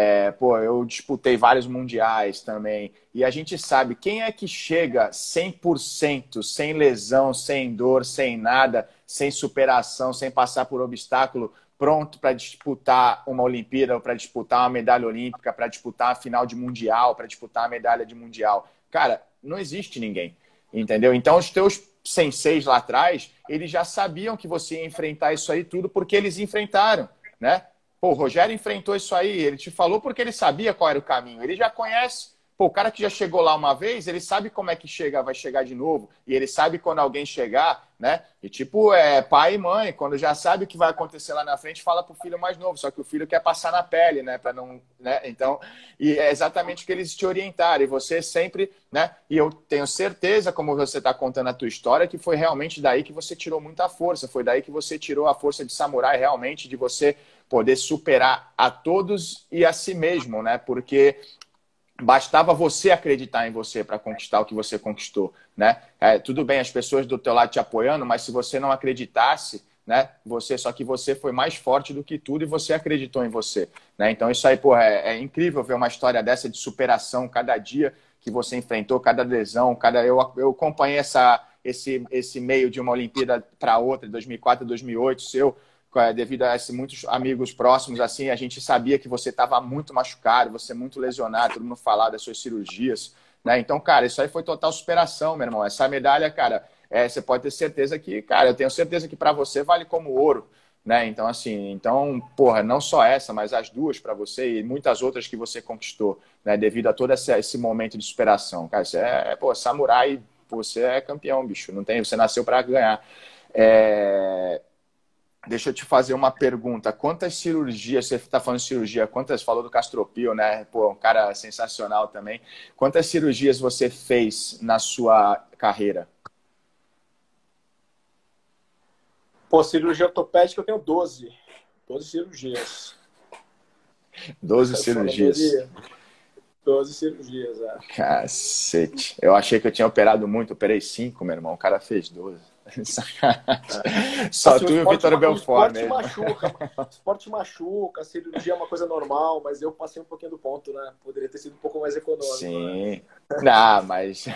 Eu disputei vários mundiais também. E a gente sabe quem é que chega 100%, sem lesão, sem dor, sem nada, sem superação, sem passar por obstáculo, pronto para disputar uma Olimpíada, para disputar uma medalha olímpica, para disputar a final de mundial, para disputar a medalha de mundial. Cara, não existe ninguém, entendeu? Então, os teus senseis lá atrás, eles já sabiam que você ia enfrentar isso aí tudo porque eles enfrentaram, né? Pô, o Rogério enfrentou isso aí, ele te falou porque ele sabia qual era o caminho, ele já conhece. Pô, o cara que já chegou lá uma vez, ele sabe como é que vai chegar de novo, e ele sabe quando alguém chegar, né? E tipo, pai e mãe, quando já sabe o que vai acontecer lá na frente, fala pro filho mais novo, só que o filho quer passar na pele, né? Para não, né? Então, e é exatamente o que eles te orientaram, e você sempre, né? E eu tenho certeza, como você está contando a tua história, que foi realmente daí que você tirou muita força, foi daí que você tirou a força de samurai realmente, de você poder superar a todos e a si mesmo, né? Porque bastava você acreditar em você para conquistar o que você conquistou, né? Tudo bem as pessoas do teu lado te apoiando, mas se você não acreditasse, né? Só que você foi mais forte do que tudo e você acreditou em você, né? Então isso aí, pô, é incrível ver uma história dessa de cada dia que você enfrentou, cada lesão, eu acompanhei esse meio de uma Olimpíada para outra, de 2004 a 2008, devido a muitos amigos próximos, assim, a gente sabia que você estava muito machucado, você muito lesionado, todo mundo falava das suas cirurgias, né? Então, cara, isso aí foi total superação, meu irmão. Essa medalha, cara, você pode ter certeza que, cara, eu tenho certeza que para você vale como ouro, né? Então, assim, porra, não só essa, mas as duas para você e muitas outras que você conquistou, né? Devido a todo esse momento de superação. Cara, você samurai, você é campeão, bicho. Não tem, você nasceu para ganhar. Deixa eu te fazer uma pergunta. Quantas cirurgias, você está falando de cirurgia, falou do Castropil, né? Pô, um cara sensacional também. Quantas cirurgias você fez na sua carreira? Pô, cirurgia ortopédica eu tenho 12. 12 cirurgias. 12 cirurgias. 12 cirurgias, é. Cacete. Eu achei que eu tinha operado muito, operei 5, meu irmão. O cara fez 12. Sacanagem. Só assim, tu e o Vitor Belfort mesmo. Esporte machuca, a cirurgia é uma coisa normal, mas eu passei um pouquinho do ponto, né? Poderia ter sido um pouco mais econômico. Sim. Né? Não, mas...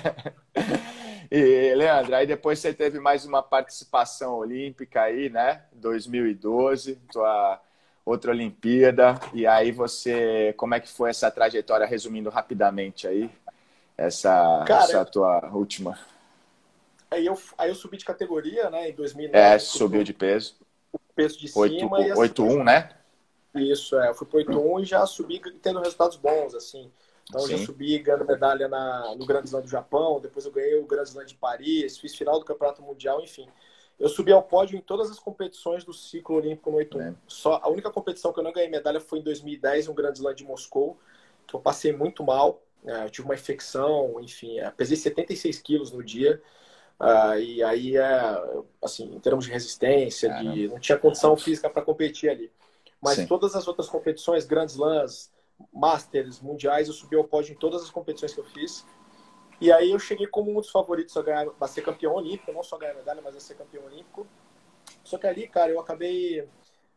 E, Leandro, aí depois você teve mais uma participação olímpica aí, né? 2012, tua outra Olimpíada. E aí você... Como é que foi essa trajetória, resumindo rapidamente aí? Essa tua última... Aí eu subi de categoria, né, em 2009. Subiu de peso. O peso de cima. 8-1, né? Isso, eu fui pro 8-1 e já subi tendo resultados bons, assim. Então eu já subi ganhando medalha no Grand Slam do Japão, depois eu ganhei o Grand Slam de Paris, fiz final do Campeonato Mundial, enfim. Eu subi ao pódio em todas as competições do ciclo olímpico no 8-1. Só a única competição que eu não ganhei medalha foi em 2010, no Grand Slam de Moscou, que eu passei muito mal. Eu tive uma infecção, enfim, pesei 76 quilos no dia. E aí, assim, em termos de resistência, não tinha condição física para competir ali. Mas todas as outras competições, Grand Slams, Masters, Mundiais, eu subi ao pódio em todas as competições que eu fiz. E aí eu cheguei como um dos favoritos a ser campeão olímpico, não só ganhar medalha, mas a ser campeão olímpico. Só que ali, cara, eu acabei...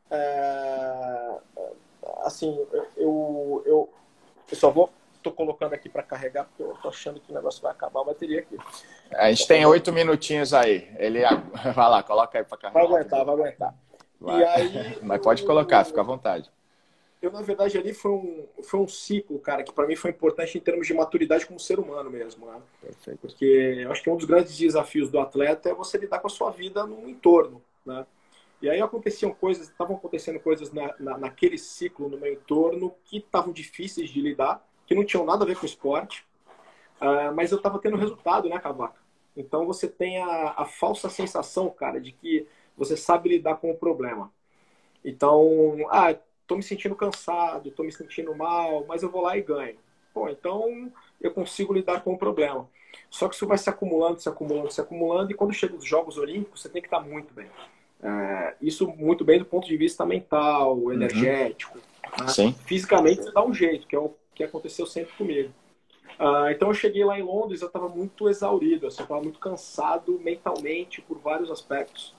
assim, eu só tô colocando aqui para carregar, porque eu tô achando que o negócio vai acabar a bateria aqui. A gente tem 8 minutinhos aí. Vai lá, coloca aí para carregar. Vai aguentar. Vai. E aí, mas pode colocar, fica à vontade. Na verdade, ali foi um ciclo, cara, que para mim foi importante em termos de maturidade como ser humano mesmo, né? Perfeito. Porque eu acho que um dos grandes desafios do atleta é você lidar com a sua vida no entorno, né? E aí estavam acontecendo coisas naquele ciclo, no meu entorno, que estavam difíceis de lidar, que não tinham nada a ver com o esporte, mas eu estava tendo resultado, né, Cavaca? Então você tem a falsa sensação, cara, de que você sabe lidar com o problema. Então, tô me sentindo cansado, tô me sentindo mal, mas eu vou lá e ganho. Pô, então eu consigo lidar com o problema. Só que isso vai se acumulando, e quando chega os Jogos Olímpicos, você tem que estar muito bem. Isso muito bem do ponto de vista mental, energético. Né? Fisicamente você dá um jeito, que é o que aconteceu sempre comigo. Então eu cheguei lá em Londres, eu estava muito exaurido, assim, eu estava muito cansado mentalmente por vários aspectos.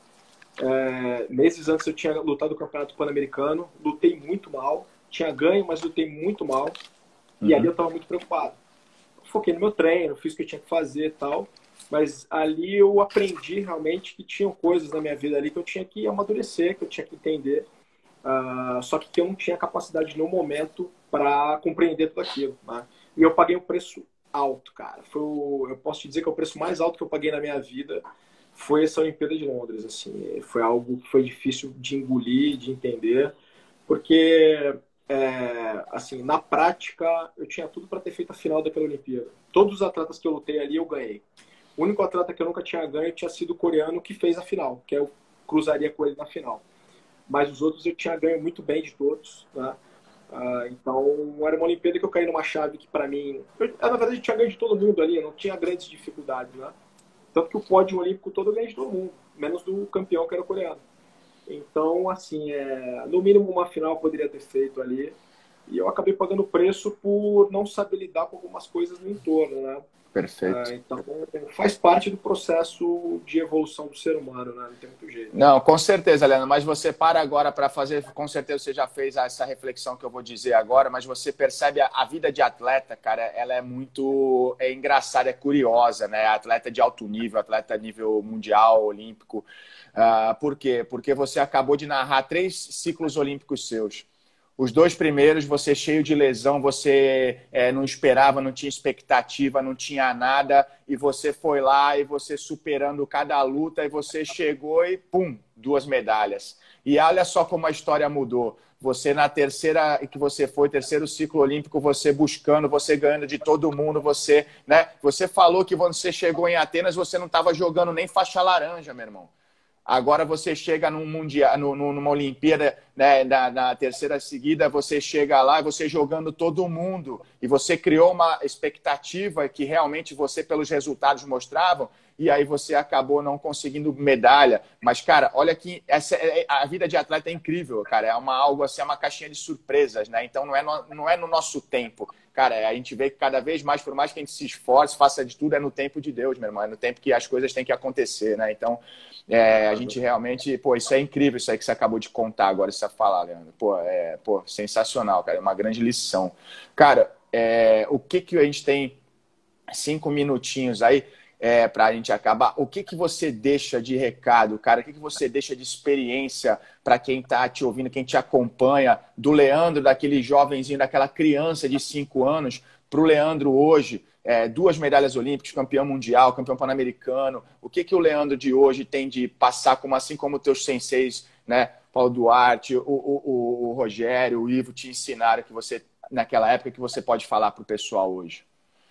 Meses antes eu tinha lutado no Campeonato Pan-Americano, lutei muito mal, tinha ganho, mas lutei muito mal, e ali eu estava muito preocupado. Foquei no meu treino, fiz o que eu tinha que fazer e tal, mas ali eu aprendi realmente que tinham coisas na minha vida ali que eu tinha que amadurecer, que eu tinha que entender, só que eu não tinha capacidade no momento para compreender tudo aquilo, né? E eu paguei um preço alto, cara. Eu posso te dizer que é o preço mais alto que eu paguei na minha vida foi essa Olimpíada de Londres, assim. Foi algo que foi difícil de engolir, de entender, porque, assim, na prática, eu tinha tudo para ter feito a final daquela Olimpíada. Todos os atletas que eu lutei ali, eu ganhei. O único atleta que eu nunca tinha ganho tinha sido o coreano que fez a final, que eu cruzaria com ele na final. Mas os outros eu tinha ganho muito bem de todos, né? Então, era uma Olimpíada que eu caí numa chave que, para mim... na verdade, eu tinha ganho de todo mundo ali, não tinha grandes dificuldades, né? Tanto que o pódio olímpico todo eu ganhei de todo mundo, menos do campeão, que era o coreano. Então, assim, no mínimo uma final eu poderia ter feito ali. E eu acabei pagando o preço por não saber lidar com algumas coisas no entorno, né? Perfeito. Então, faz parte do processo de evolução do ser humano, né? Não tem muito jeito. Não, com certeza, Leandro. Mas você para agora para fazer... Com certeza você já fez essa reflexão que eu vou dizer agora, mas você percebe a vida de atleta, cara, ela é muito engraçada, é curiosa, né? Atleta de alto nível, atleta nível mundial, olímpico. Por quê? Porque você acabou de narrar 3 ciclos olímpicos seus. Os 2 primeiros, você cheio de lesão, você não esperava, não tinha expectativa, não tinha nada, e você foi lá e você superando cada luta, e você chegou e pum, 2 medalhas. E olha só como a história mudou. Você na terceira, que você foi, terceiro ciclo olímpico, você buscando, você ganhando de todo mundo, você, né? Você falou que quando você chegou em Atenas, você não estava jogando nem faixa laranja, meu irmão. Agora você chega num mundial, numa Olimpíada, né, na terceira seguida, você chega lá, você jogando todo mundo, e você criou uma expectativa que realmente você, pelos resultados, mostravam, e aí você acabou não conseguindo medalha. Mas, cara, olha que a vida de atleta é incrível, cara. É algo assim, é uma caixinha de surpresas, né? Então não é no nosso tempo. Cara, a gente vê que cada vez mais, por mais que a gente se esforce, faça de tudo, é no tempo de Deus, meu irmão. É no tempo que as coisas têm que acontecer, né? Então, a gente realmente... Pô, isso é incrível, isso aí que você acabou de contar agora, isso a falar, Leandro. Pô, sensacional, cara. É uma grande lição. Cara, o que a gente tem 5 minutinhos aí para a gente acabar? O que você deixa de recado, cara? O que você deixa de experiência para quem está te ouvindo, quem te acompanha, do Leandro, daquele jovenzinho, daquela criança de 5 anos, para o Leandro hoje, 2 medalhas olímpicas, campeão mundial, campeão pan-americano. O que o Leandro de hoje tem de passar, como assim como teus senseis, né? Paulo Duarte, o Rogério, o Ivo te ensinaram que você, naquela época, que você pode falar para o pessoal hoje?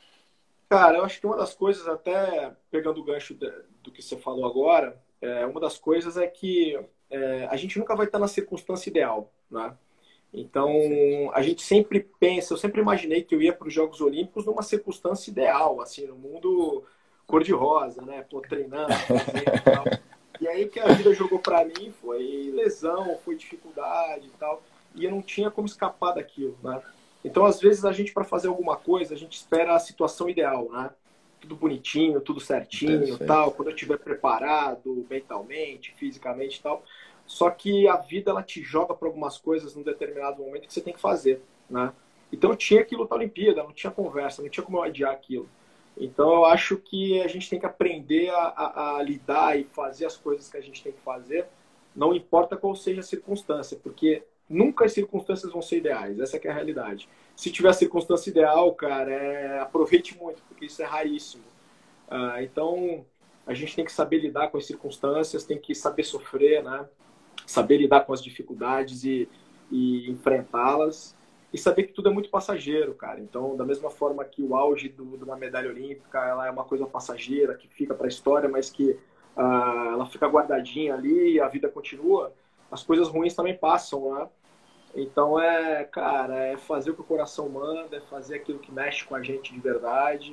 Cara, eu acho que uma das coisas, até pegando o gancho do que você falou agora, uma das coisas é que a gente nunca vai estar na circunstância ideal, né? Então, a gente sempre pensa, eu sempre imaginei que eu ia para os Jogos Olímpicos numa circunstância ideal, assim, no mundo cor-de-rosa, né? Pô, treinando, fazendo e tal. E aí o que a vida jogou para mim foi lesão, foi dificuldade e tal. E eu não tinha como escapar daquilo, né? Então, às vezes, a gente, para fazer alguma coisa, a gente espera a situação ideal, né? Tudo bonitinho, tudo certinho, Perfeito. tal. Quando eu estiver preparado mentalmente, fisicamente e tal. Só que a vida, ela te joga para algumas coisas num determinado momento que você tem que fazer, né? Então, eu tinha que lutar a Olimpíada, não tinha conversa, não tinha como eu adiar aquilo. Então, eu acho que a gente tem que aprender a lidar e fazer as coisas que a gente tem que fazer, não importa qual seja a circunstância, porque nunca as circunstâncias vão ser ideais, essa que é a realidade. Se tiver a circunstância ideal, cara, aproveite muito, porque isso é raríssimo. Então, a gente tem que saber lidar com as circunstâncias, tem que saber sofrer, né? Saber lidar com as dificuldades e enfrentá-las, e saber que tudo é muito passageiro, cara. Então, da mesma forma que o auge de uma medalha olímpica, ela é uma coisa passageira, que fica para a história, mas que ela fica guardadinha ali e a vida continua, as coisas ruins também passam, né? Então, cara, é fazer o que o coração manda, é fazer aquilo que mexe com a gente de verdade,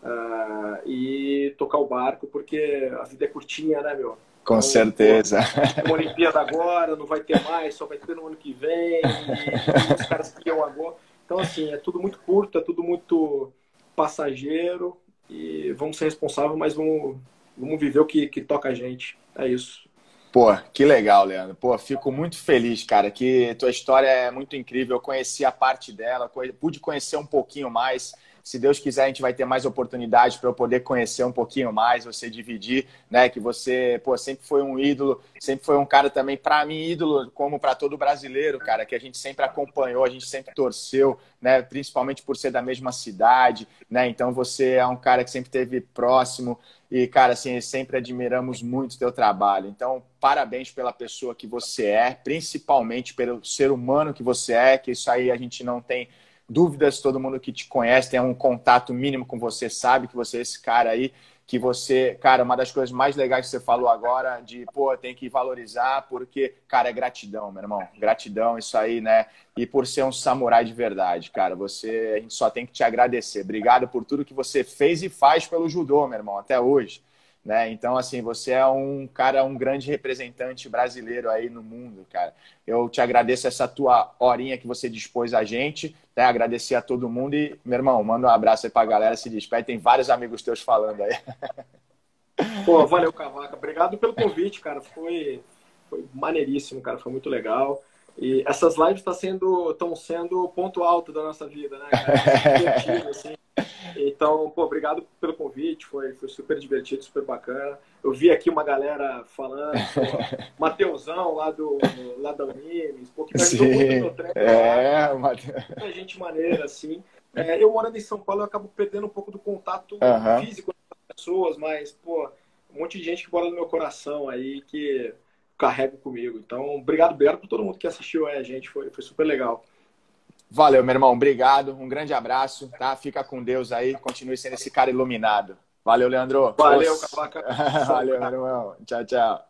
e tocar o barco, porque a vida é curtinha, né, meu? Com Então, certeza. pô, uma Olimpíada agora, não vai ter mais, só vai ter no ano que vem, e os caras que iam agora. Então, assim, é tudo muito curto, é tudo muito passageiro, e vamos ser responsáveis, mas vamos viver o que toca a gente. É isso. Pô, que legal, Leandro. Pô, fico muito feliz, cara, que tua história é muito incrível. Eu conheci a parte dela, pude conhecer um pouquinho mais. Se Deus quiser, a gente vai ter mais oportunidades para eu poder conhecer um pouquinho mais, você dividir, né? Que você, pô, sempre foi um ídolo, sempre foi um cara também, para mim, ídolo, como para todo brasileiro, cara, que a gente sempre acompanhou, a gente sempre torceu, né? Principalmente por ser da mesma cidade, né? Então você é um cara que sempre esteve próximo. E, cara, assim, sempre admiramos muito o teu trabalho. Então, parabéns pela pessoa que você é, principalmente pelo ser humano que você é, que isso aí a gente não tem dúvidas, todo mundo que te conhece, tem um contato mínimo com você, sabe que você é esse cara aí, que você, cara, uma das coisas mais legais que você falou agora, de, pô, tem que valorizar, porque, cara, é gratidão, meu irmão, gratidão, isso aí, né? E por ser um samurai de verdade, cara, a gente só tem que te agradecer. Obrigado por tudo que você fez e faz pelo judô, meu irmão, até hoje. Né? Então, assim, você é um cara, um grande representante brasileiro aí no mundo, cara. Eu te agradeço essa tua horinha que você dispôs a gente, né? Agradecer a todo mundo e, meu irmão, manda um abraço aí pra galera, se despede. Tem vários amigos teus falando aí. Pô, valeu, Cavaca. Obrigado pelo convite, cara. Foi maneiríssimo, cara. Foi muito legal. E essas lives estão sendo o ponto alto da nossa vida, né, cara? É divertido, assim. Então, pô, obrigado pelo convite, foi super divertido, super bacana. Eu vi aqui uma galera falando, Mateusão lá da Unimes, pô, que me ajudou muito no meu treino. Muita gente maneira, assim. Eu morando em São Paulo, eu acabo perdendo um pouco do contato físico com as pessoas, mas, pô, um monte de gente que mora no meu coração aí, que carrego comigo. Então, obrigado por todo mundo que assistiu a gente, foi super legal. Valeu, meu irmão. Obrigado. Um grande abraço, tá? Fica com Deus aí. Continue sendo esse cara iluminado. Valeu, Leandro. Valeu, Cavaca. Valeu, meu irmão. Tchau, tchau.